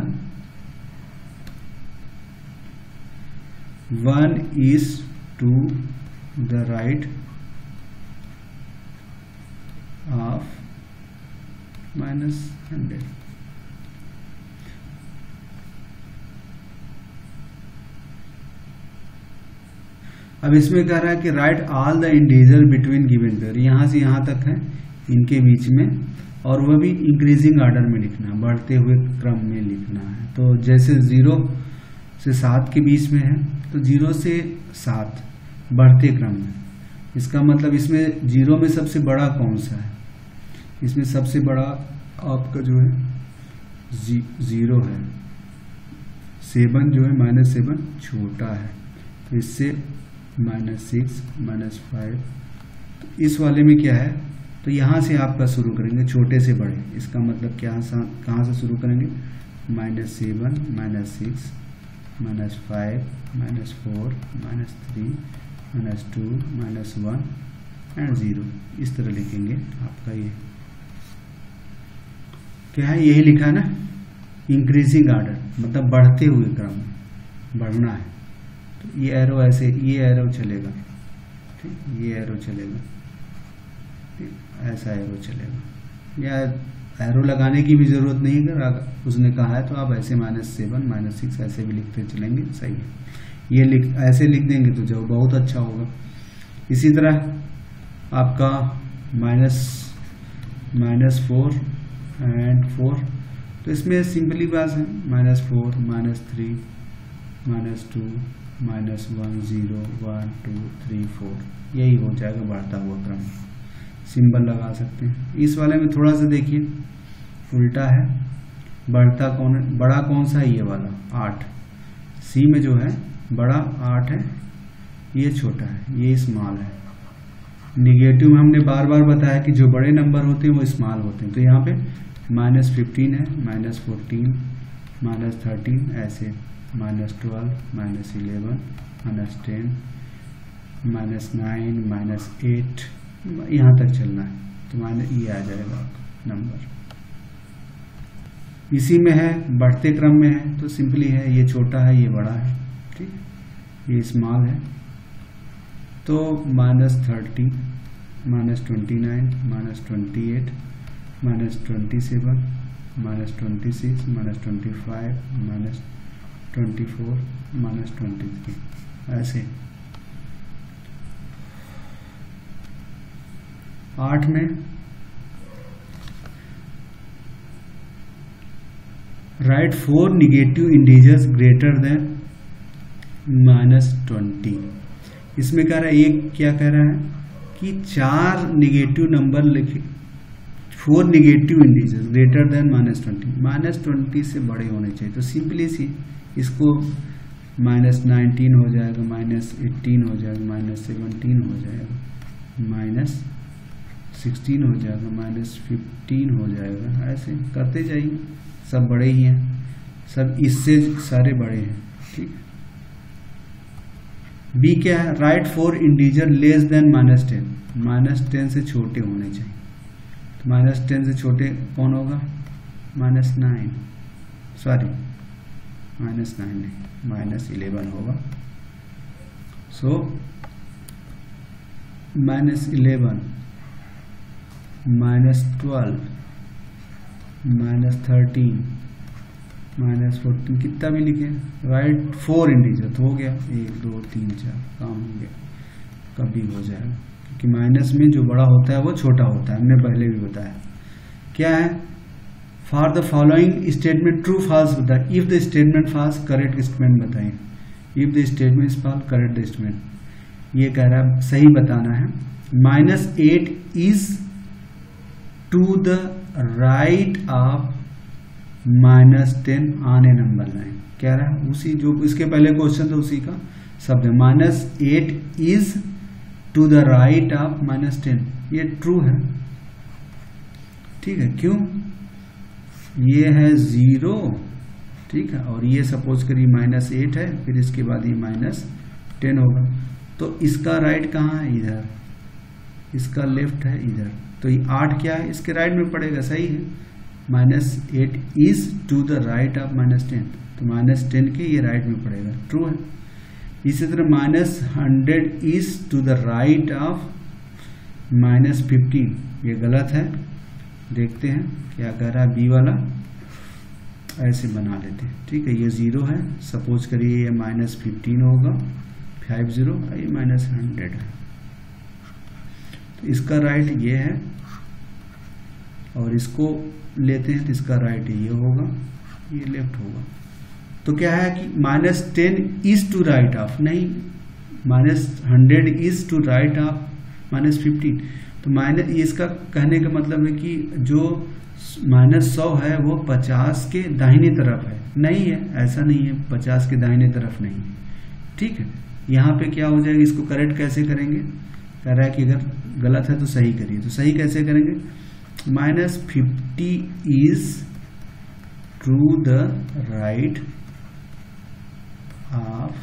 one is to the right of minus hundred. अब इसमें कह रहा है कि write all the integer between given pair, यहां से यहां तक है इनके बीच में, और वह भी इंक्रीजिंग ऑर्डर में लिखना है, बढ़ते हुए क्रम में लिखना है। तो जैसे जीरो से सात के बीच में है तो जीरो से सात बढ़ते क्रम में, इसका मतलब इसमें जीरो में सबसे बड़ा कौन सा है, इसमें सबसे बड़ा आपका जो है जी, जीरो है, सेवन जो है माइनस सेवन छोटा है, तो इससे माइनस सिक्स माइनस फाइव। तो इस वाले में क्या है, तो यहाँ से आपका शुरू करेंगे छोटे से बड़े, इसका मतलब क्या कहाँ से शुरू करेंगे, minus seven minus six minus five minus four minus three minus two minus one and zero, इस तरह लिखेंगे। आपका ये क्या है, यही लिखा है ना, इंक्रीजिंग ऑर्डर, मतलब बढ़ते हुए क्रम में बढ़ना है। तो ये एरो ऐसे, ये एरो चलेगा, ठीक, ये एरो चलेगा, ऐसा एरो चलेगा, या एरो लगाने की भी जरूरत नहीं है, अगर उसने कहा है तो आप ऐसे माइनस सेवन माइनस सिक्स ऐसे भी लिखते चलेंगे, सही है। ये लिख ऐसे लिख देंगे तो जो बहुत अच्छा होगा। इसी तरह आपका minus minus four and four, तो इसमें सिंपली बात है, minus four minus three minus two minus one zero one two three four, यही हो जाएगा बढ़ता हुआ क्रम, सिंबल लगा सकते हैं। इस वाले में थोड़ा सा देखिए उल्टा है, बढ़ता कौन है, बड़ा कौन सा है, ये वाला आठ, सी में जो है बड़ा आठ है, ये छोटा है, ये स्मॉल है। निगेटिव में हमने बार बार बताया कि जो बड़े नंबर होते हैं वो स्मॉल होते हैं, तो यहाँ पे माइनस फिफ्टीन है, माइनस फोर्टीन माइनस थर्टीन, ऐसे minus twelve minus eleven minus ten minus nine minus eight, यहाँ तक चलना है, तो माइनस ये आ जाएगा नंबर। इसी में है, बढ़ते क्रम में है, तो सिंपली है, ये छोटा है ये बड़ा है, ठीक, ये स्मॉल है, तो minus thirty minus twenty nine minus twenty eight minus twenty seven minus twenty six minus twenty five minus twenty four minus twenty three, ऐसे। आठ में write four negative integers greater than minus twenty. इसमें कह रहा है, एक क्या कह रहा है कि चार निगेटिव नंबर लिखे, four negative integers greater than minus twenty, minus twenty से बड़े होने चाहिए। तो सिंपली सी इसको माइनस नाइनटीन हो जाएगा, माइनस एट्टीन हो जाएगा, माइनस सेवनटीन हो जाएगा, माइनस सिक्सटीन हो जाएगा, माइनस फिफ्टीन हो जाएगा, ऐसे करते जाइए, सब बड़े ही हैं, सब इससे सारे बड़े हैं, ठीक। बी क्या है, write four integer less than minus ten, minus ten से छोटे होने चाहिए। तो माइनस टेन से छोटे कौन होगा, minus nine, sorry minus nine नहीं, माइनस इलेवन होगा। So minus eleven minus twelve minus thirteen minus fourteen, कितना भी लिखे, राइट फोर इंटीजर तो हो गया, एक दो तीन चार, काम हो गया, कभी हो जाएगा, क्योंकि माइनस में जो बड़ा होता है वो छोटा होता है, हमने पहले भी बताया। क्या है, for the following statement true false बताए, if the statement false correct statement बताएं, if the statement is false correct statement, ये कह रहा है सही बताना है। Minus eight is to the right of minus ten on a number line, कह रहा है उसी जो इसके पहले क्वेश्चन था उसी का शब्द है, minus eight is to the right of minus ten, ये ट्रू है, ठीक है, क्यों, ये है जीरो, ठीक है, और ये सपोज करिए माइनस एट है, फिर इसके बाद ये माइनस टेन होगा, तो इसका राइट कहाँ है, इधर, इसका लेफ्ट है इधर, तो ये आठ क्या है, इसके राइट में पड़ेगा, सही है, minus eight is to the right of minus ten, तो माइनस टेन के ये राइट में पड़ेगा, ट्रू है। इसी तरह minus hundred is to the right of minus fifteen, ये गलत है। देखते हैं क्या कह रहा है बी वाला, ऐसे बना लेते हैं, ठीक है। ये जीरो है, सपोज करिए ये माइनस फिफ्टीन होगा, फाइव जीरो, ये माइनस हंड्रेड है, तो इसका राइट ये है, और इसको लेते हैं तो इसका राइट ये होगा, ये लेफ्ट होगा। तो क्या है कि minus ten is to right of, नहीं, minus hundred is to right of minus fifteen, तो माइनस, इसका कहने का मतलब है कि जो माइनस सौ है वो पचास के दाहिनी तरफ है, नहीं है, ऐसा नहीं है, पचास के दाहिने तरफ नहीं है, ठीक है। यहाँ पे क्या हो जाएगा, इसको करेक्ट कैसे करेंगे, कह रहा है कि अगर गलत है तो सही करिए, तो सही कैसे करेंगे, minus fifty is to the right of,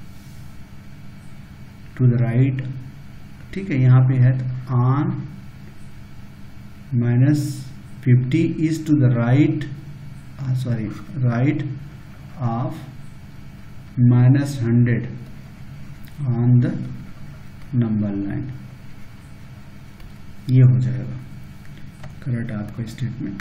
to the right, ठीक है, यहाँ पे है तो on minus fifty is to the right, sorry right of minus hundred on the number line, ये हो जाएगा करेक्ट आपका स्टेटमेंट।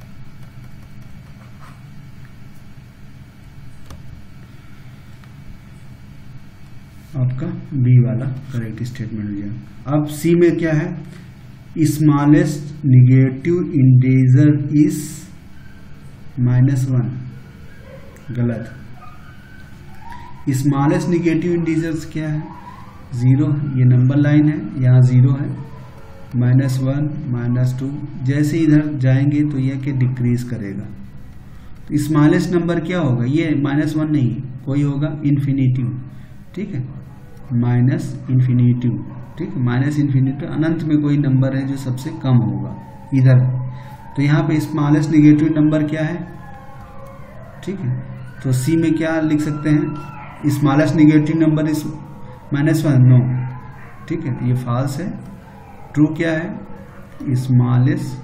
आपका बी वाला करेक्ट स्टेटमेंट हो जाएगा। अब सी में क्या है, smallest negative integer is minus one, गलत। स्मॉलेस्ट निगेटिव इंटीजर्स क्या है, जीरो, ये नंबर लाइन है, यहाँ जीरो है, माइनस वन, माइनस टू, जैसे इधर जाएंगे तो यह क्या डिक्रीज करेगा। तो स्मॉलेस्ट नंबर क्या होगा, ये माइनस वन नहीं, कोई होगा इन्फिनिटिव, ठीक है, माइनस इन्फिनिटिव, ठीक है, माइनस इन्फिनिटिव, अनंत में कोई नंबर है जो सबसे कम होगा इधर। तो यहाँ पे स्मॉलेस्ट निगेटिव नंबर क्या है, ठीक है, तो सी में क्या लिख सकते हैं, smallest negative number is minus one, no, ठीक है, ये फॉल्स है। ट्रू क्या है, स्मॉलेस्ट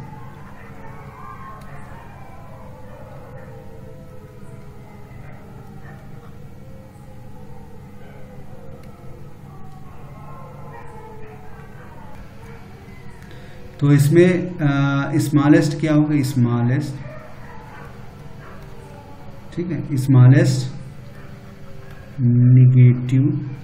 तो इसमें स्मॉलेस्ट क्या होगा, स्मॉलेस्ट, ठीक है, smallest negative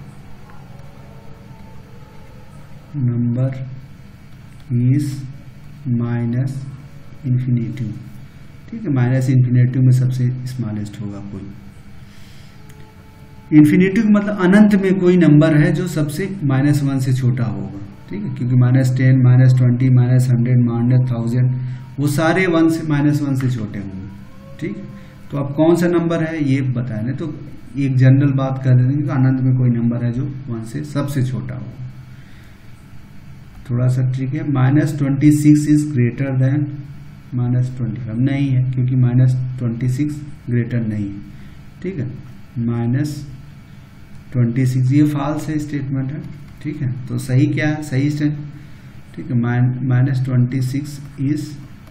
number is minus infinitive, ठीक है, माइनस इन्फिनेटिव में सबसे स्मॉलेस्ट होगा कोई। इन्फिनेटिव मतलब अनंत में कोई नंबर है जो सबसे माइनस वन से छोटा होगा, ठीक है, क्योंकि minus ten, minus twenty, minus hundred, minus thousand, वो सारे वन से माइनस वन से छोटे होंगे, ठीक। तो अब कौन सा नंबर है ये बताया, तो एक जनरल बात कर देंगे कि अनंत में कोई नंबर है जो वन से सबसे छोटा होगा। थोड़ा सा ट्रिक है, minus twenty six is greater than minus twenty five, नहीं है, क्योंकि माइनस ट्वेंटी सिक्स ग्रेटर नहीं है, ठीक है, माइनस ट्वेंटी सिक्स, ये फॉल्स है स्टेटमेंट है, ठीक है। तो सही क्या है, सही स्टेट, ठीक है, minus twenty six is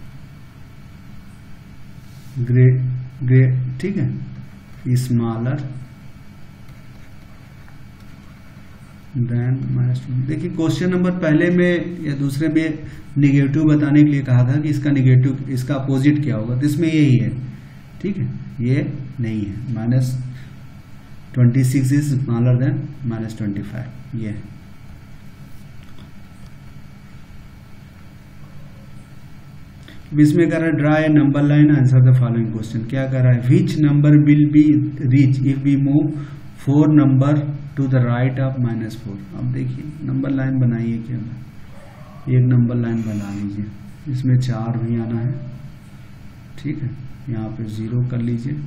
great great ठीक है, स्मॉलर देन माइनस ट्वेंटी। देखिए क्वेश्चन नंबर पहले में या दूसरे में निगेटिव बताने के लिए कहा था कि इसका निगेटिव, इसका अपोजिट क्या होगा, तो इसमें यही है, ठीक है, ये नहीं है, minus twenty six is smaller than minus twenty five, ये है। इसमें कह रहा है draw a number line answer the following question, क्या कह रहा है, which number will be reach if we move four number to the right of minus four. अब देखिए नंबर लाइन बनाइए, क्या एक नंबर लाइन बना लीजिए, इसमें चार भी आना है, ठीक है, यहाँ पे जीरो कर लीजिए।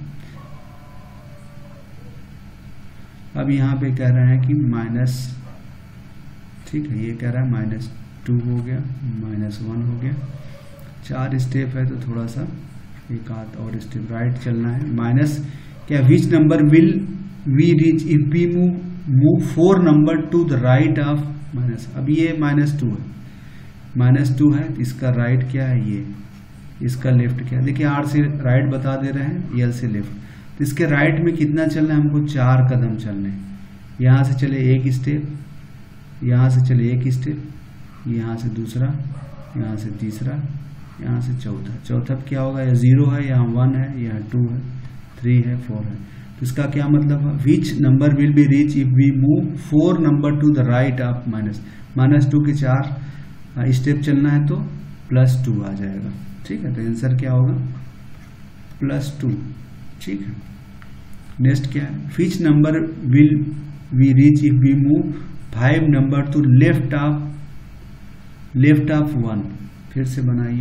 अब यहाँ पे कह रहे हैं कि माइनस, ठीक है, ये कह रहा है माइनस टू हो गया, माइनस वन हो गया, चार स्टेप है तो थोड़ा सा एक आध और स्टेप राइट चलना है। माइनस क्या, which number will we reach if we move move four number to the right of minus. अब ये माइनस टू है, माइनस टू है, इसका राइट क्या है, ये इसका लेफ्ट क्या है, देखिए आर से राइट बता दे रहे हैं, एल से लेफ्ट। तो इसके राइट में कितना चलना है हमको, चार कदम चलने। यहाँ से चले एक स्टेप, यहाँ से चले एक स्टेप, यहाँ से दूसरा, यहाँ से तीसरा, यहाँ से चौथा। चौथा क्या होगा, या जीरो है, यहाँ वन है, यहाँ टू है, थ्री है, फोर है। तो इसका क्या मतलब है, which number will be reach if we move four number to the right of minus minus two के चार स्टेप चलना है तो प्लस टू आ जाएगा। ठीक है, तो आंसर क्या होगा, प्लस टू। ठीक है, नेक्स्ट क्या है, which number will we reach if we move five number to left of left of one. फिर से बनाइए,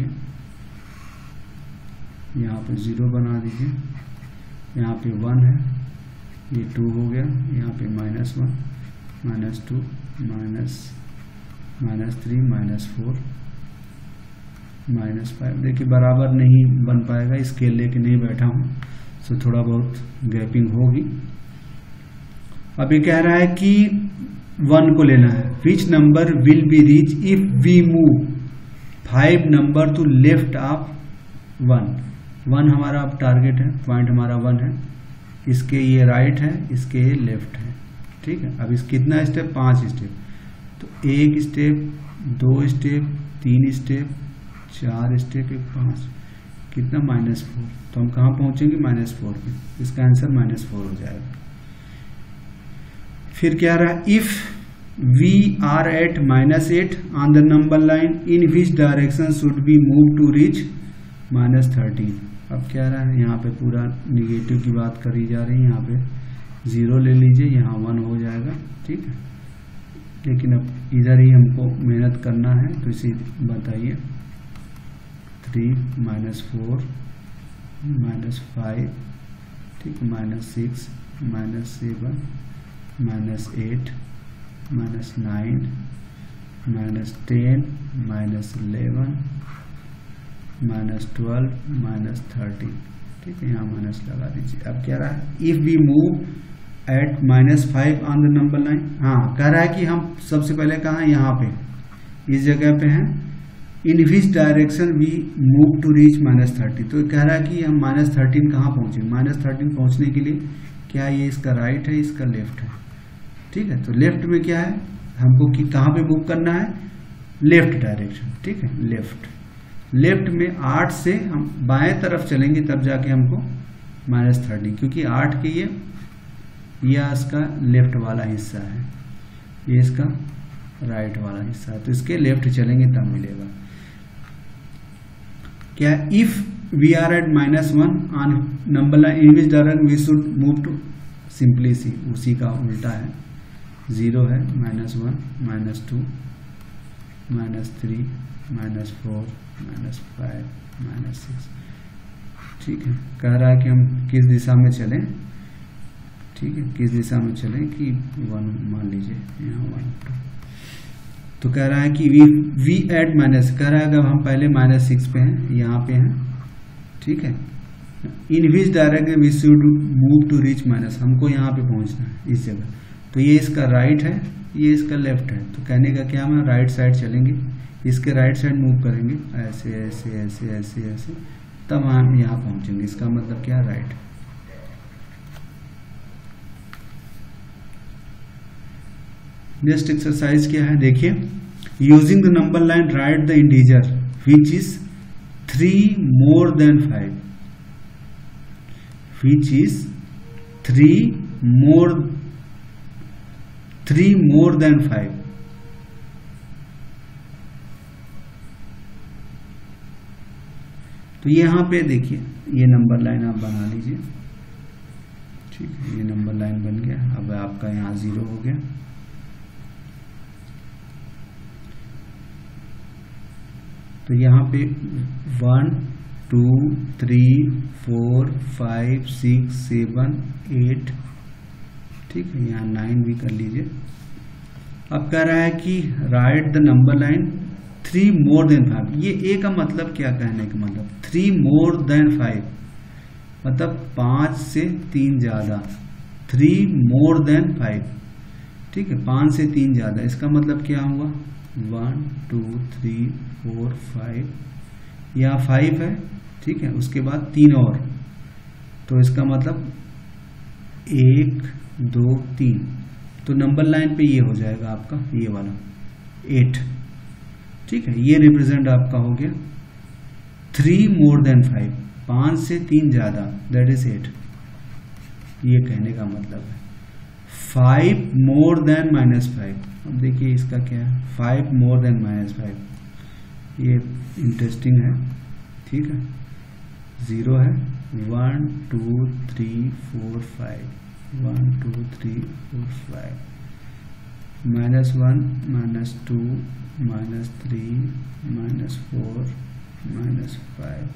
यहाँ पे जीरो बना दीजिए, यहाँ पे वन है, ये टू हो गया, यहाँ पे minus one, minus two, minus minus three, minus four, minus five. देखिए बराबर नहीं बन पाएगा, स्केल लेके नहीं बैठा हूँ, तो थोड़ा बहुत गैपिंग होगी। अब ये कह रहा है कि वन को लेना है, which number will be reach if we move five number to left of one. One हमारा अब टारगेट है, पॉइंट हमारा वन है, इसके ये राइट है, इसके ये लेफ्ट है। ठीक है, अब इस कितना स्टेप, पांच स्टेप। तो एक स्टेप, दो स्टेप, तीन स्टेप, चार स्टेप, एक पांच, कितना, माइनस फोर। तो हम कहाँ पहुंचेंगे, माइनस फोर पे। इसका आंसर माइनस फोर हो जाएगा। फिर क्या रहा, if we are at minus eight on the number line in which direction should be move to reach minus thirteen. अब क्या रहा है, यहाँ पे पूरा निगेटिव की बात करी जा रही है, यहाँ पे जीरो ले लीजिए, यहाँ वन हो जाएगा। ठीक है, लेकिन अब इधर ही हमको मेहनत करना है, तो इसे बताइए, three minus four minus five, ठीक, minus six, minus seven, minus eight, minus nine, minus ten, minus eleven, minus twelve, minus thirteen. ठीक है, यहाँ माइनस लगा दीजिए। अब क्या रहा है, if we move eight minus five on the number line. हाँ, कह रहा है कि हम सबसे पहले कहाँ, यहाँ पे इस जगह पे हैं, in which direction we move to reach minus thirty. तो कह रहा है कि हम माइनस थर्टीन कहाँ पहुँचे, माइनस थर्टीन पहुँचने के लिए क्या ये इसका राइट है, इसका लेफ्ट है। ठीक है, तो लेफ्ट में क्या है हमको कि कहाँ पे मूव करना है, लेफ्ट डायरेक्शन। ठीक है, लेफ्ट लेफ्ट में आठ से हम बाएं तरफ चलेंगे, तब जाके हमको माइनस थर्टी, क्योंकि आठ के ये यह इसका लेफ्ट वाला हिस्सा है, ये इसका राइट वाला हिस्सा है, तो इसके लेफ्ट चलेंगे तब मिलेगा। क्या, if we are at minus one on number line in which direction we should move to, simply see उसी का उल्टा है, जीरो है, minus one, minus two, minus three, minus four, minus five, minus six. ठीक है, कह रहा है कि हम किस दिशा में चलें। ठीक है, किस दिशा में चलें कि वन मान लीजिए, यहाँ वन टू। तो कह रहा है कि वी वी एट माइनस, कह रहा है कि हम पहले माइनस सिक्स पे हैं, यहाँ पे हैं। ठीक है, in which direction we should move to reach minus, हमको यहाँ पे पहुँचना है इस जगह। तो ये इसका राइट है, ये इसका लेफ्ट है, तो कहने का क्या, हम राइट साइड चलेंगे, इसके राइट साइड मूव करेंगे, ऐसे ऐसे ऐसे ऐसे ऐसे, तब हम यहाँ पहुंचेंगे। इसका मतलब क्या, राइट। नेक्स्ट एक्सरसाइज क्या है, देखिए, using the number line write the integer which is three more than five, which is three more three more than five. तो यहाँ पे देखिए, ये नंबर लाइन आप बना लीजिए। ठीक है, ये नंबर लाइन बन गया। अब आपका यहाँ जीरो हो गया। तो यहाँ पे one two three four five six seven eight, ठीक है, यहाँ नाइन भी कर लीजिए। अब कह रहा है कि right the number line three more than five. ये ए का मतलब क्या, कहने का मतलब थ्री मोर देन फाइव मतलब पांच से तीन ज्यादा, थ्री मोर देन फाइव। ठीक है, पांच से तीन ज्यादा, इसका मतलब क्या हुआ, one two three four five, यहाँ फाइव है, ठीक है, उसके बाद तीन और, तो इसका मतलब एक दो तीन, तो नंबर लाइन पे ये हो जाएगा आपका ये वाला एट, ठीक है। ये रिप्रेजेंट आपका हो गया थ्री मोर देन फाइव, पाँच से तीन ज़्यादा, दैट इज एट। ये कहने का मतलब है five more than minus five. अब देखिए इसका क्या है, five more than minus five, ये इंटरेस्टिंग है, ठीक है। ज़ीरो है, one two three four five, one two three four five, minus one minus two minus three minus four minus five.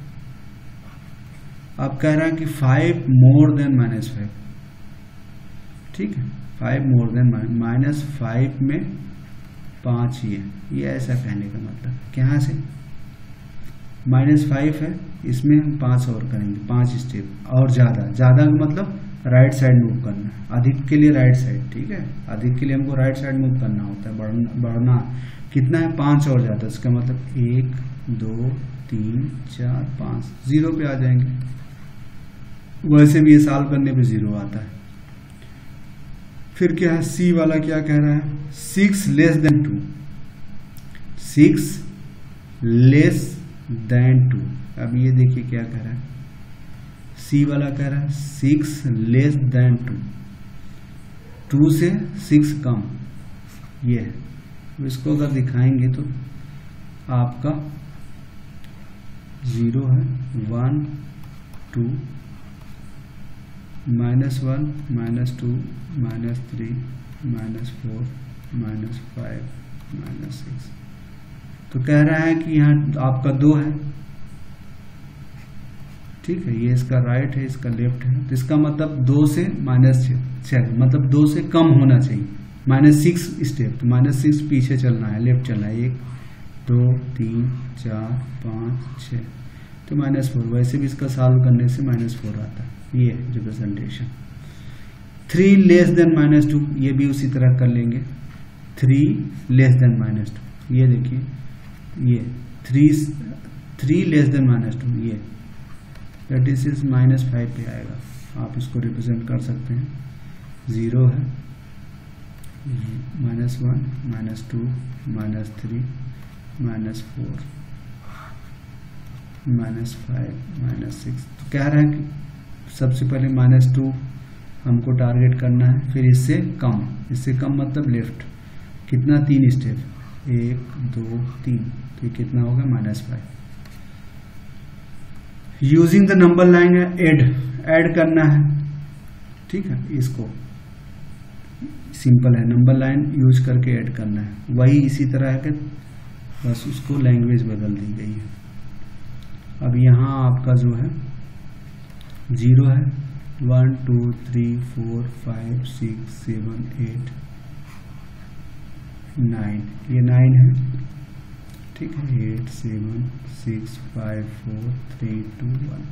अब कह रहा है कि five more than minus five, ठीक है, five more than minus five में पाँच ही है, ये ऐसा कहने का मतलब क्या से माइनस फाइव है, इसमें हम पाँच और करेंगे, पाँच स्टेप और ज़्यादा, ज़्यादा का मतलब राइट साइड मूव करना है, अधिक के लिए राइट साइड, ठीक है, अधिक के लिए हमको राइट साइड मूव करना होता है, बढ़ना बढ़ना कितना है, पाँच और ज़्यादा, इसका मतलब एक दो तीन चार पाँच, जीरो पे आ जाएंगे। वैसे भी ये सॉल्व करने पे जीरो आता है। फिर क्या है, सी वाला क्या कह रहा है, six less than two, six less than two. अब ये देखिए क्या कह रहा है, सी वाला कह रहा है six less than two, two से सिक्स कम, ये है। इसको अगर दिखाएंगे तो आपका जीरो है, one two minus one minus two minus three minus four minus five minus six. तो कह रहा है कि यहाँ आपका दो है, ठीक है, ये इसका राइट है, इसका लेफ्ट है, तो इसका मतलब दो से माइनस छः, मतलब दो से कम होना चाहिए, माइनस सिक्स स्टेप, तो माइनस सिक्स पीछे चलना है, लेफ्ट चलना है, एक दो तीन चार पाँच छः, तो माइनस फोर। वैसे भी इसका सॉल्व करने से माइनस फोर आता है, ये representation. Three less than minus two, ये भी उसी तरह कर लेंगे, three less than minus two, ये देखिए ये three three less than minus two, ये that is is minus five पे आएगा, आप इसको रिप्रेजेंट कर सकते हैं। ज़ीरो है, minus one minus two minus three minus four minus five minus six. तो कह रहा है कि सबसे पहले माइनस टू हमको टारगेट करना है, फिर इससे कम, इससे कम मतलब लेफ्ट, कितना, तीन स्टेप, एक दो तीन, तो ये कितना होगा, minus five. Using the number line है ऐड, ऐड करना है, ठीक है, इसको सिंपल है, नंबर लाइन यूज करके ऐड करना है, वही इसी तरह है कि बस उसको लैंग्वेज बदल दी गई है। अब यहाँ आपका जो है जीरो है, one two three four five six seven eight nine, ये नाइन है, ठीक है, eight seven six five four three two one,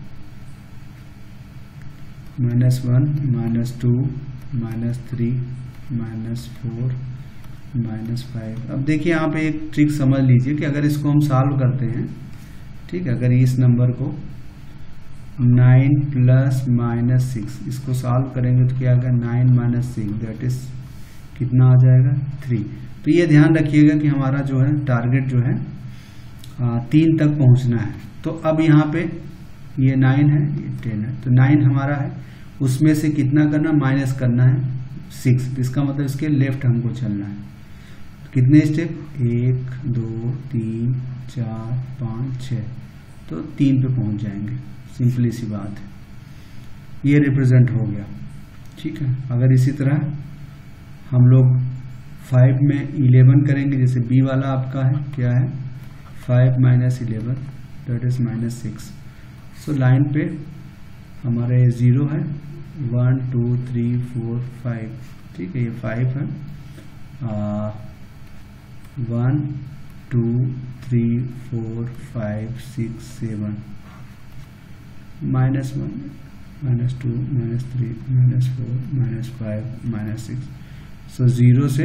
minus one minus two minus three minus four minus five. अब देखिए यहाँ पे एक ट्रिक समझ लीजिए कि अगर इसको हम सॉल्व करते हैं, ठीक है, अगर इस नंबर को नाइन प्लस माइनस सिक्स इसको सॉल्व करेंगे तो क्या आएगा, nine minus six, that is कितना आ जाएगा, थ्री। तो ये ध्यान रखिएगा कि हमारा जो है टारगेट जो है आ, तीन तक पहुंचना है। तो अब यहाँ पे ये नाइन है, ये टेन है, तो नाइन हमारा है, उसमें से कितना करना, माइनस करना है सिक्स, इसका मतलब इसके लेफ्ट हमको चलना है। कितने स्टेप, एक दो तीन चार पाँच छः, तो तीन पे पहुंच जाएंगे, सिंपली सी बात है। ये रिप्रेजेंट हो गया, ठीक है। अगर इसी तरह हम लोग फाइव में इलेवन करेंगे, जैसे बी वाला आपका है, क्या है, five minus eleven that is minus six. So line पे हमारे ज़ीरो है, one two three four five, ठीक है, ये फाइव है, one two three four five six seven, minus one minus two minus three minus four minus five minus six. So zero से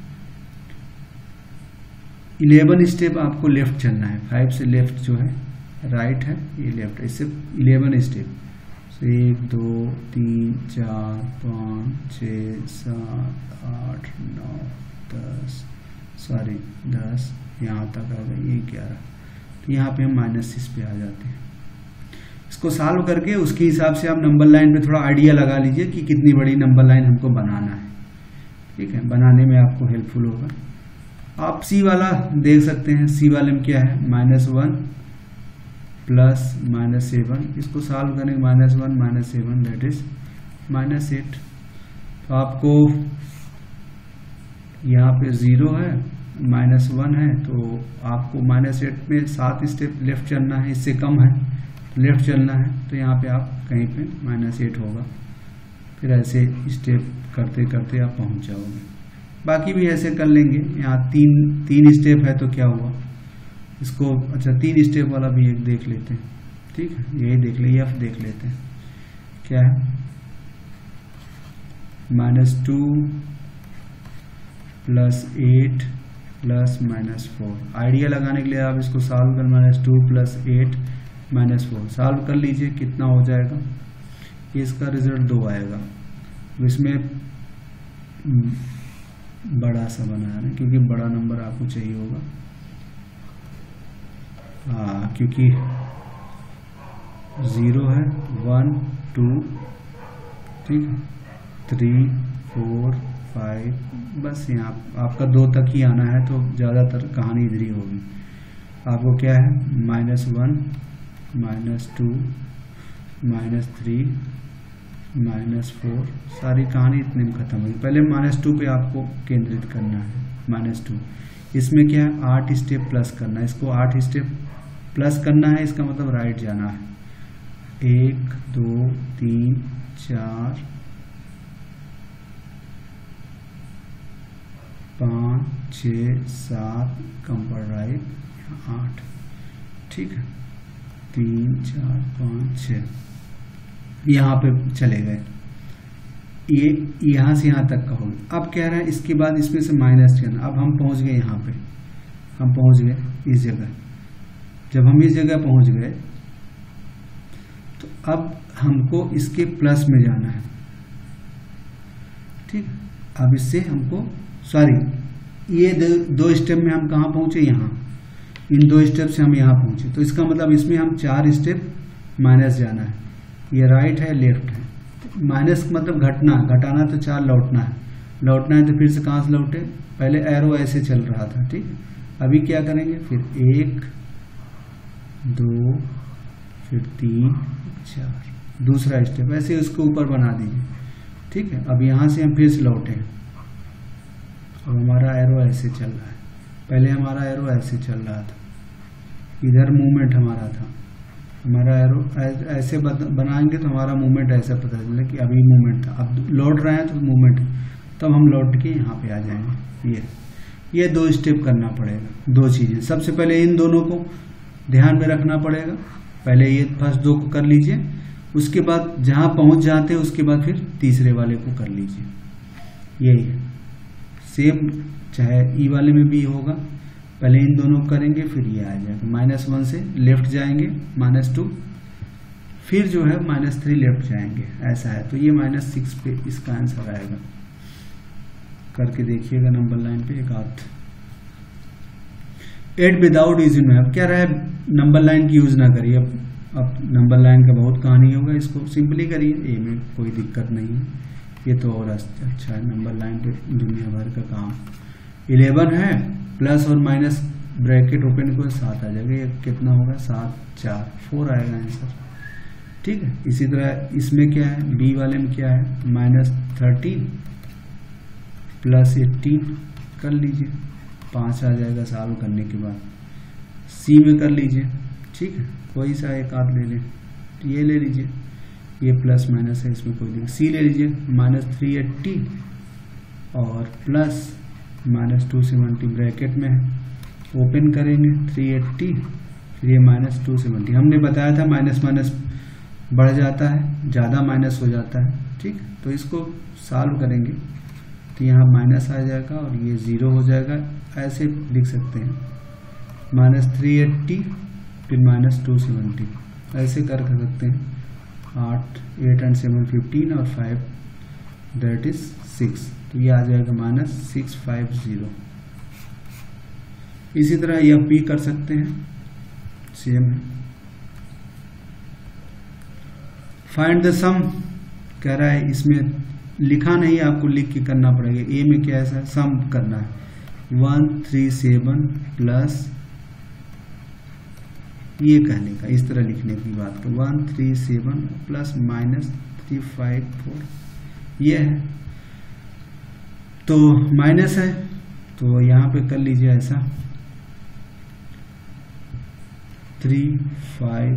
इलेवन स्टेप आपको लेफ्ट चलना है, फाइव से लेफ्ट जो है राइट है, ये लेफ्ट है, इससे इलेवन स्टेप। एक दो तीन चार पाँच छः सात आठ नौ दस, सॉरी दस, यहाँ तक आ गई, ये ग्यारह। तो यहाँ पे हम माइनस सिक्स पे आ जाते हैं। इसको सॉल्व करके उसके हिसाब से आप नंबर लाइन पे थोड़ा आइडिया लगा लीजिए कि कितनी बड़ी नंबर लाइन हमको बनाना है। ठीक है, बनाने में आपको हेल्पफुल होगा। आप सी वाला देख सकते हैं, सी वाले में क्या है, minus one plus minus seven. इसको सॉल्व करेंगे, minus one minus seven that is minus eight. तो आपको यहाँ पे ज़ीरो है, माइनस वन है, तो आपको माइनस एट में सात स्टेप लेफ्ट चलना है, इससे कम है लेफ्ट चलना है, तो यहाँ पे आप कहीं पे माइनस एट होगा। फिर ऐसे स्टेप करते करते आप पहुँच जाओगे। बाकी भी ऐसे कर लेंगे। यहाँ तीन तीन स्टेप है तो क्या हुआ इसको, अच्छा तीन स्टेप वाला भी एक देख लेते हैं। ठीक है, यही देख ले, एफ देख लेते हैं क्या है, minus two plus eight plus minus four. Idea लगाने के लिए आप इसको सॉल्व कर, minus two plus eight minus four solve कर लीजिए, कितना हो जाएगा, इसका रिजल्ट दो आएगा। इसमें बड़ा सा बना है क्योंकि बड़ा नंबर आपको चाहिए होगा, हाँ क्योंकि ज़ीरो है, वन टू, ठीक है, थ्री फोर फाइव, बस यहाँ आपका दो तक ही आना है, तो ज़्यादातर कहानी इधर ही होगी। आपको क्या है, minus one minus two minus three minus four, सारी कहानी इतने में ख़त्म होगी। पहले माइनस टू पे आपको केंद्रित करना है, माइनस टू। इसमें क्या है, आठ स्टेप प्लस करना है, इसको आठ स्टेप प्लस करना है, इसका मतलब राइट जाना है। एक दो तीन चार पाँच छः सात, कम पड़ रहा है आठ, ठीक है, तीन चार पाँच छः, यहाँ पे चले गए, ये यहाँ से यहाँ तक का होगा। अब कह रहा है इसके बाद इसमें से माइनस करना। अब हम पहुँच गए यहाँ पे, हम पहुँच गए इस जगह। जब हम इस जगह पहुँच गए तो अब हमको इसके प्लस में जाना है, ठीक। अब इससे हमको, सॉरी ये दो, दो स्टेप में हम कहाँ पहुँचे, यहाँ, इन दो स्टेप से हम यहाँ पहुँचे, तो इसका मतलब इसमें हम चार स्टेप माइनस जाना है। ये राइट है, लेफ्ट है, माइनस मतलब घटना, घटाना तो चार लौटना है, लौटना है तो फिर से कहाँ से लौटे, पहले एरो ऐसे चल रहा था, ठीक। अभी क्या करेंगे, फिर एक दो फिर तीन चार, दूसरा स्टेप ऐसे उसको ऊपर बना दीजिए, ठीक है। अब यहाँ से हम फिर से लौटे, अब हमारा एरो ऐसे चल रहा है, पहले हमारा एरो ऐसे चल रहा था, इधर मूवमेंट हमारा था, हमारा एरो ऐसे बनाएंगे तो हमारा मूवमेंट ऐसा पता चले कि अभी मूवमेंट था, अब लौट रहे हैं तो मूवमेंट, तब हम लौट के यहाँ पे आ जाएंगे। ये ये दो स्टेप करना पड़ेगा, दो चीज़ें। सबसे पहले इन दोनों को ध्यान में रखना पड़ेगा, पहले ये फर्स्ट दो को कर लीजिए, उसके बाद जहाँ पहुँच जाते हैं उसके बाद फिर तीसरे वाले को कर लीजिए। यही है सेम, चाहे ई वाले में भी होगा, पहले इन दोनों को करेंगे फिर ये आ जाएगा, माइनस वन से लेफ्ट जाएंगे माइनस टू, फिर जो है माइनस थ्री लेफ्ट जाएंगे, ऐसा है। तो ये माइनस सिक्स पे इसका आंसर आएगा, करके देखिएगा नंबर लाइन पे एक आध। एड विदाउट यूजिंग मैप, क्या रहा है नंबर लाइन की यूज ना करिए। अब अब नंबर लाइन का बहुत कहानी होगा, इसको सिंपली करिए, ए में कोई दिक्कत नहीं है। ये तो और अच्छा है, नंबर लाइन पे दुनिया भर का काम। इलेवन है, प्लस और माइनस ब्रैकेट ओपन को सात आ जाएगा, ये कितना होगा, सात चार, फोर आएगा आंसर, ठीक है। इसी तरह इसमें क्या है, बी वाले में क्या है, माइनस थर्टीन प्लस एट्टीन कर लीजिए, पाँच आ जाएगा सॉल्व करने के बाद। सी में कर लीजिए, ठीक है, कोई सा एक आध ले लें, ये ले लीजिए, ये प्लस माइनस है, इसमें कोई दिक्कत। सी ले लीजिए, माइनस थ्री एट्टी और plus minus two seventy bracket में है, ओपन करेंगे थ्री एट्टी, फिर ये माइनस टू सेवेंटी। हमने बताया था माइनस माइनस बढ़ जाता है, ज़्यादा माइनस हो जाता है, ठीक। तो इसको सॉल्व करेंगे तो यहाँ माइनस आ जाएगा और ये ज़ीरो हो जाएगा, ऐसे लिख सकते हैं, माइनस थ्री एट्टी फिर माइनस टू सेवेंटी, ऐसे कर सकते हैं। आठ एट एंड सेवन फिफ्टीन और फाइव दैट इज सिक्स, तो ये आ जाएगा माइनस सिक्स फाइव ज़ीरो। इसी तरह यह भी कर सकते हैं, सेम है। फाइंड द सम कह रहा है, इसमें लिखा नहीं, आपको लिख के करना पड़ेगा। ए में क्या है, सम करना है। वन थ्री सेवन प्लस, ये कहने का, इस तरह लिखने की बात कर, one three seven plus minus three five four, ये है। तो माइनस है तो यहाँ पे कर लीजिए ऐसा, थ्री फाइव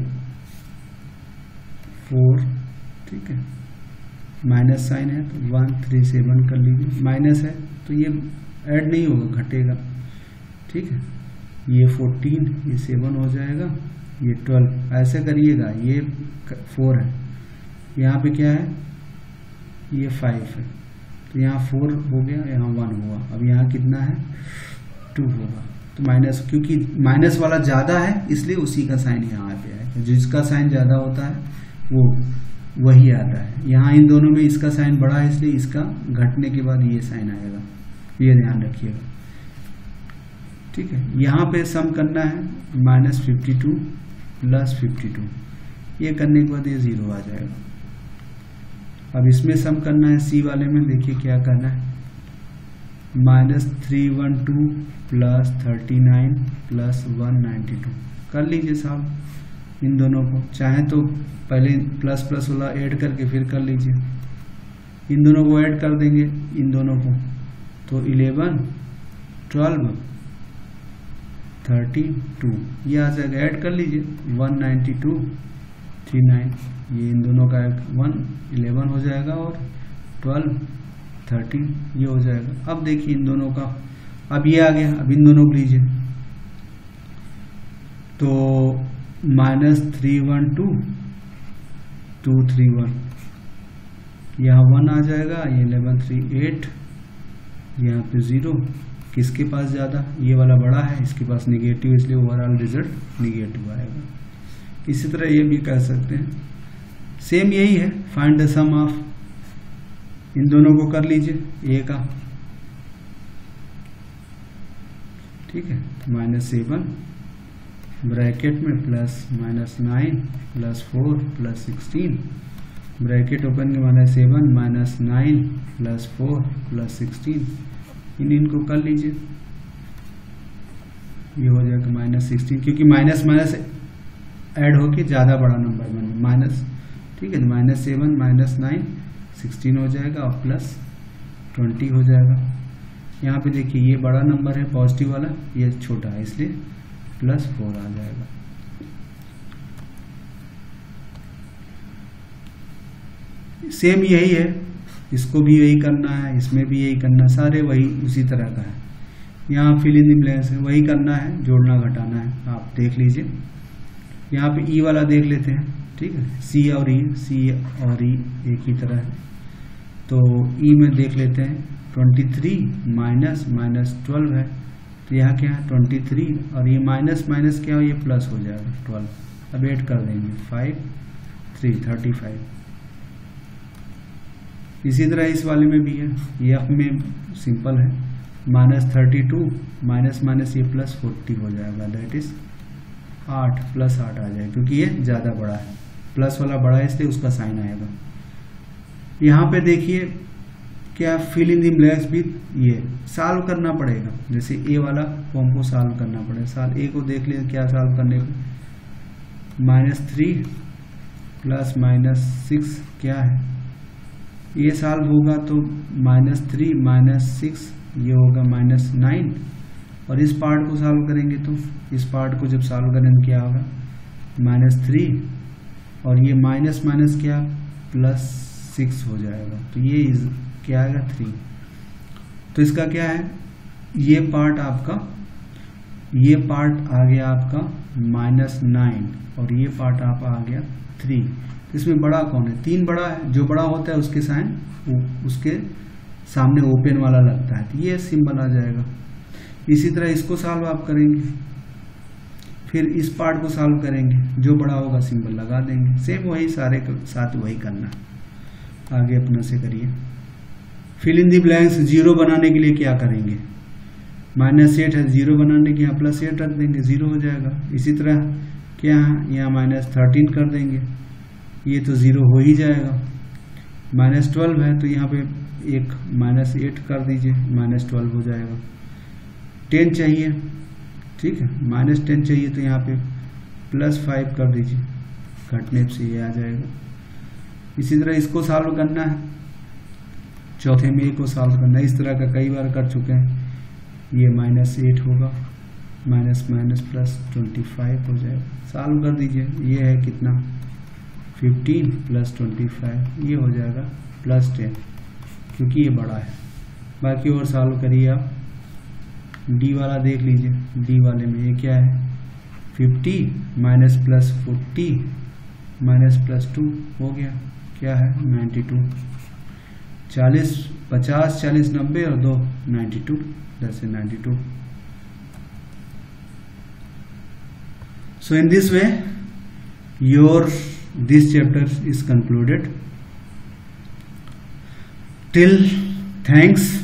फोर, ठीक है, माइनस साइन है तो वन थ्री सेवन कर लीजिए। माइनस है तो ये ऐड नहीं होगा, घटेगा, ठीक है। ये फोर्टीन, ये सेवन हो जाएगा, ये ट्वेल्व, ऐसे करिएगा। ये फोर है, यहाँ पे क्या है, ये फाइव है, तो यहाँ फोर हो गया, यहाँ वन हुआ। अब यहाँ कितना है, टू होगा। तो माइनस, क्योंकि माइनस वाला ज़्यादा है इसलिए उसी का साइन यहाँ पे है। जिसका साइन ज़्यादा होता है वो वही आता है। यहाँ इन दोनों में इसका साइन बड़ा है इसलिए इसका घटने के बाद ये साइन आएगा, ये ध्यान रखिएगा, ठीक है। यहाँ पे सम करना है, minus fifty two plus fifty two, ये करने के बाद ये ज़ीरो आ जाएगा। अब इसमें सम करना है, सी वाले में देखिए क्या करना है, minus three one two plus thirty nine plus one ninety two, कर लीजिए साहब इन दोनों को। चाहे तो पहले प्लस प्लस वाला ऐड करके फिर कर लीजिए। इन दोनों को ऐड कर देंगे, इन दोनों को, तो इलेवन ट्वेल्व थर्टी टू, ये आ जाएगा। ऐड कर लीजिए, one ninety two three nine, ये इन दोनों का वन इलेवन हो जाएगा और ट्वेल्व थर्टीन ये हो जाएगा। अब देखिए इन दोनों का, अब ये आ गया। अब इन दोनों को लीजिए, तो minus three one two two three one, यहाँ वन आ जाएगा, ये इलेवन थ्री एट, यहाँ पे ज़ीरो। किसके पास ज़्यादा, ये वाला बड़ा है, इसके पास निगेटिव, इसलिए ओवरऑल रिजल्ट निगेटिव आएगा। इसी तरह ये भी कह सकते हैं, सेम यही है। फाइंड द सम ऑफ, इन दोनों को कर लीजिए, ए का, ठीक है, माइनस सेवन ब्रैकेट में plus minus nine plus four plus sixteen, bracket open के minus seven minus nine plus four plus sixteen, इन इनको कर लीजिए, ये हो जाएगा माइनस सिक्सटीन, क्योंकि माइनस माइनस ऐड होके ज़्यादा बड़ा नंबर बने, माइनस, ठीक है। Minus seven minus nine sixteen हो जाएगा और प्लस ट्वेंटी हो जाएगा। यहाँ पे देखिए ये बड़ा नंबर है पॉजिटिव वाला, ये छोटा है इसलिए प्लस फोर आ जाएगा। सेम यही है, इसको भी यही करना है, इसमें भी यही करना, सारे वही उसी तरह का है। यहाँ फिल इन द ब्लैंक्स है, वही करना है, जोड़ना घटाना है, आप देख लीजिए। यहाँ पे ई वाला देख लेते हैं, ठीक है, सी और ई, सी और ई एक ही तरह है, तो ई में देख लेते हैं, twenty three minus minus twelve है, तो यहाँ क्या है ट्वेंटी थ्री, और ये माइनस माइनस क्या हो, ये प्लस हो जाएगा ट्वेल्व। अब ऐड कर देंगे, फाइव थ्री थर्टी फाइव। इसी तरह इस वाले में भी है, ये एफ में सिंपल है, minus thirty two minus minus ये प्लस फोर्टी हो जाएगा, दैट इज आठ प्लस आठ आ जाएगा, क्योंकि ये ज़्यादा बड़ा है, प्लस वाला बड़ा है इसलिए उसका साइन आएगा। यहाँ पे देखिए क्या, फिल इन द ब्लैंक्स भी ये सॉल्व करना पड़ेगा, जैसे ए वाला फॉर्म को सॉल्व करना पड़ेगा। साल ए को देख लीजिए क्या सॉल्व करने को, minus three plus minus six क्या है, ये सॉल्व होगा तो माइनस थ्री माइनस सिक्स ये होगा माइनस नाइन, और इस पार्ट को सॉल्व करेंगे तो इस पार्ट को जब सॉल्व करेंगे क्या होगा, माइनस थ्री और ये माइनस माइनस क्या प्लस सिक्स हो जाएगा, तो ये क्या आएगा थ्री। तो इसका क्या है, ये पार्ट आपका, ये पार्ट आ गया आपका माइनस नाइन और ये पार्ट आप आ गया थ्री। इसमें बड़ा कौन है, तीन बड़ा है, जो बड़ा होता है उसके साइन उसके सामने ओपन वाला लगता है, तो ये सिंबल आ जाएगा। इसी तरह इसको सॉल्व आप करेंगे, फिर इस पार्ट को सॉल्व करेंगे, जो बड़ा होगा सिंबल लगा देंगे। सेम वही सारे के साथ वही करना। आगे अपना से करिए। Fill in the blanks, zero बनाने के लिए क्या करेंगे, माइनस एट है, जीरो बनाने के यहाँ प्लस एट रख देंगे, जीरो हो जाएगा। इसी तरह क्या है, यहाँ माइनस थर्टीन कर देंगे, ये तो जीरो हो ही जाएगा। माइनस ट्वेल्व है तो यहाँ पे एक माइनस एट कर दीजिए, माइनस ट्वेल्व हो जाएगा। टेन चाहिए, ठीक है, माइनस टेन चाहिए तो यहाँ पे प्लस फाइव कर दीजिए, घटने से ये आ जाएगा। इसी तरह इसको सॉल्व करना है, चौथे में को सॉल्व करना है। इस तरह का कई बार कर चुके हैं। ये माइनस एट होगा, minus minus plus twenty five हो जाएगा, सॉल्व कर दीजिए। ये है कितना, फिफ्टीन प्लस ट्वेंटी फाइव, ये हो जाएगा प्लस टेन, क्योंकि ये बड़ा है। बाकी और सॉल्व करिए आप। डी वाला देख लीजिए, डी वाले में ये क्या है, fifty minus plus forty minus plus two हो गया, क्या है, नाइन्टी टू। चालीस, पचास, चालीस, नब्बे और दो नाइन्टी टू, दस से ninety two. So in this way your this chapter is concluded. Till, thanks.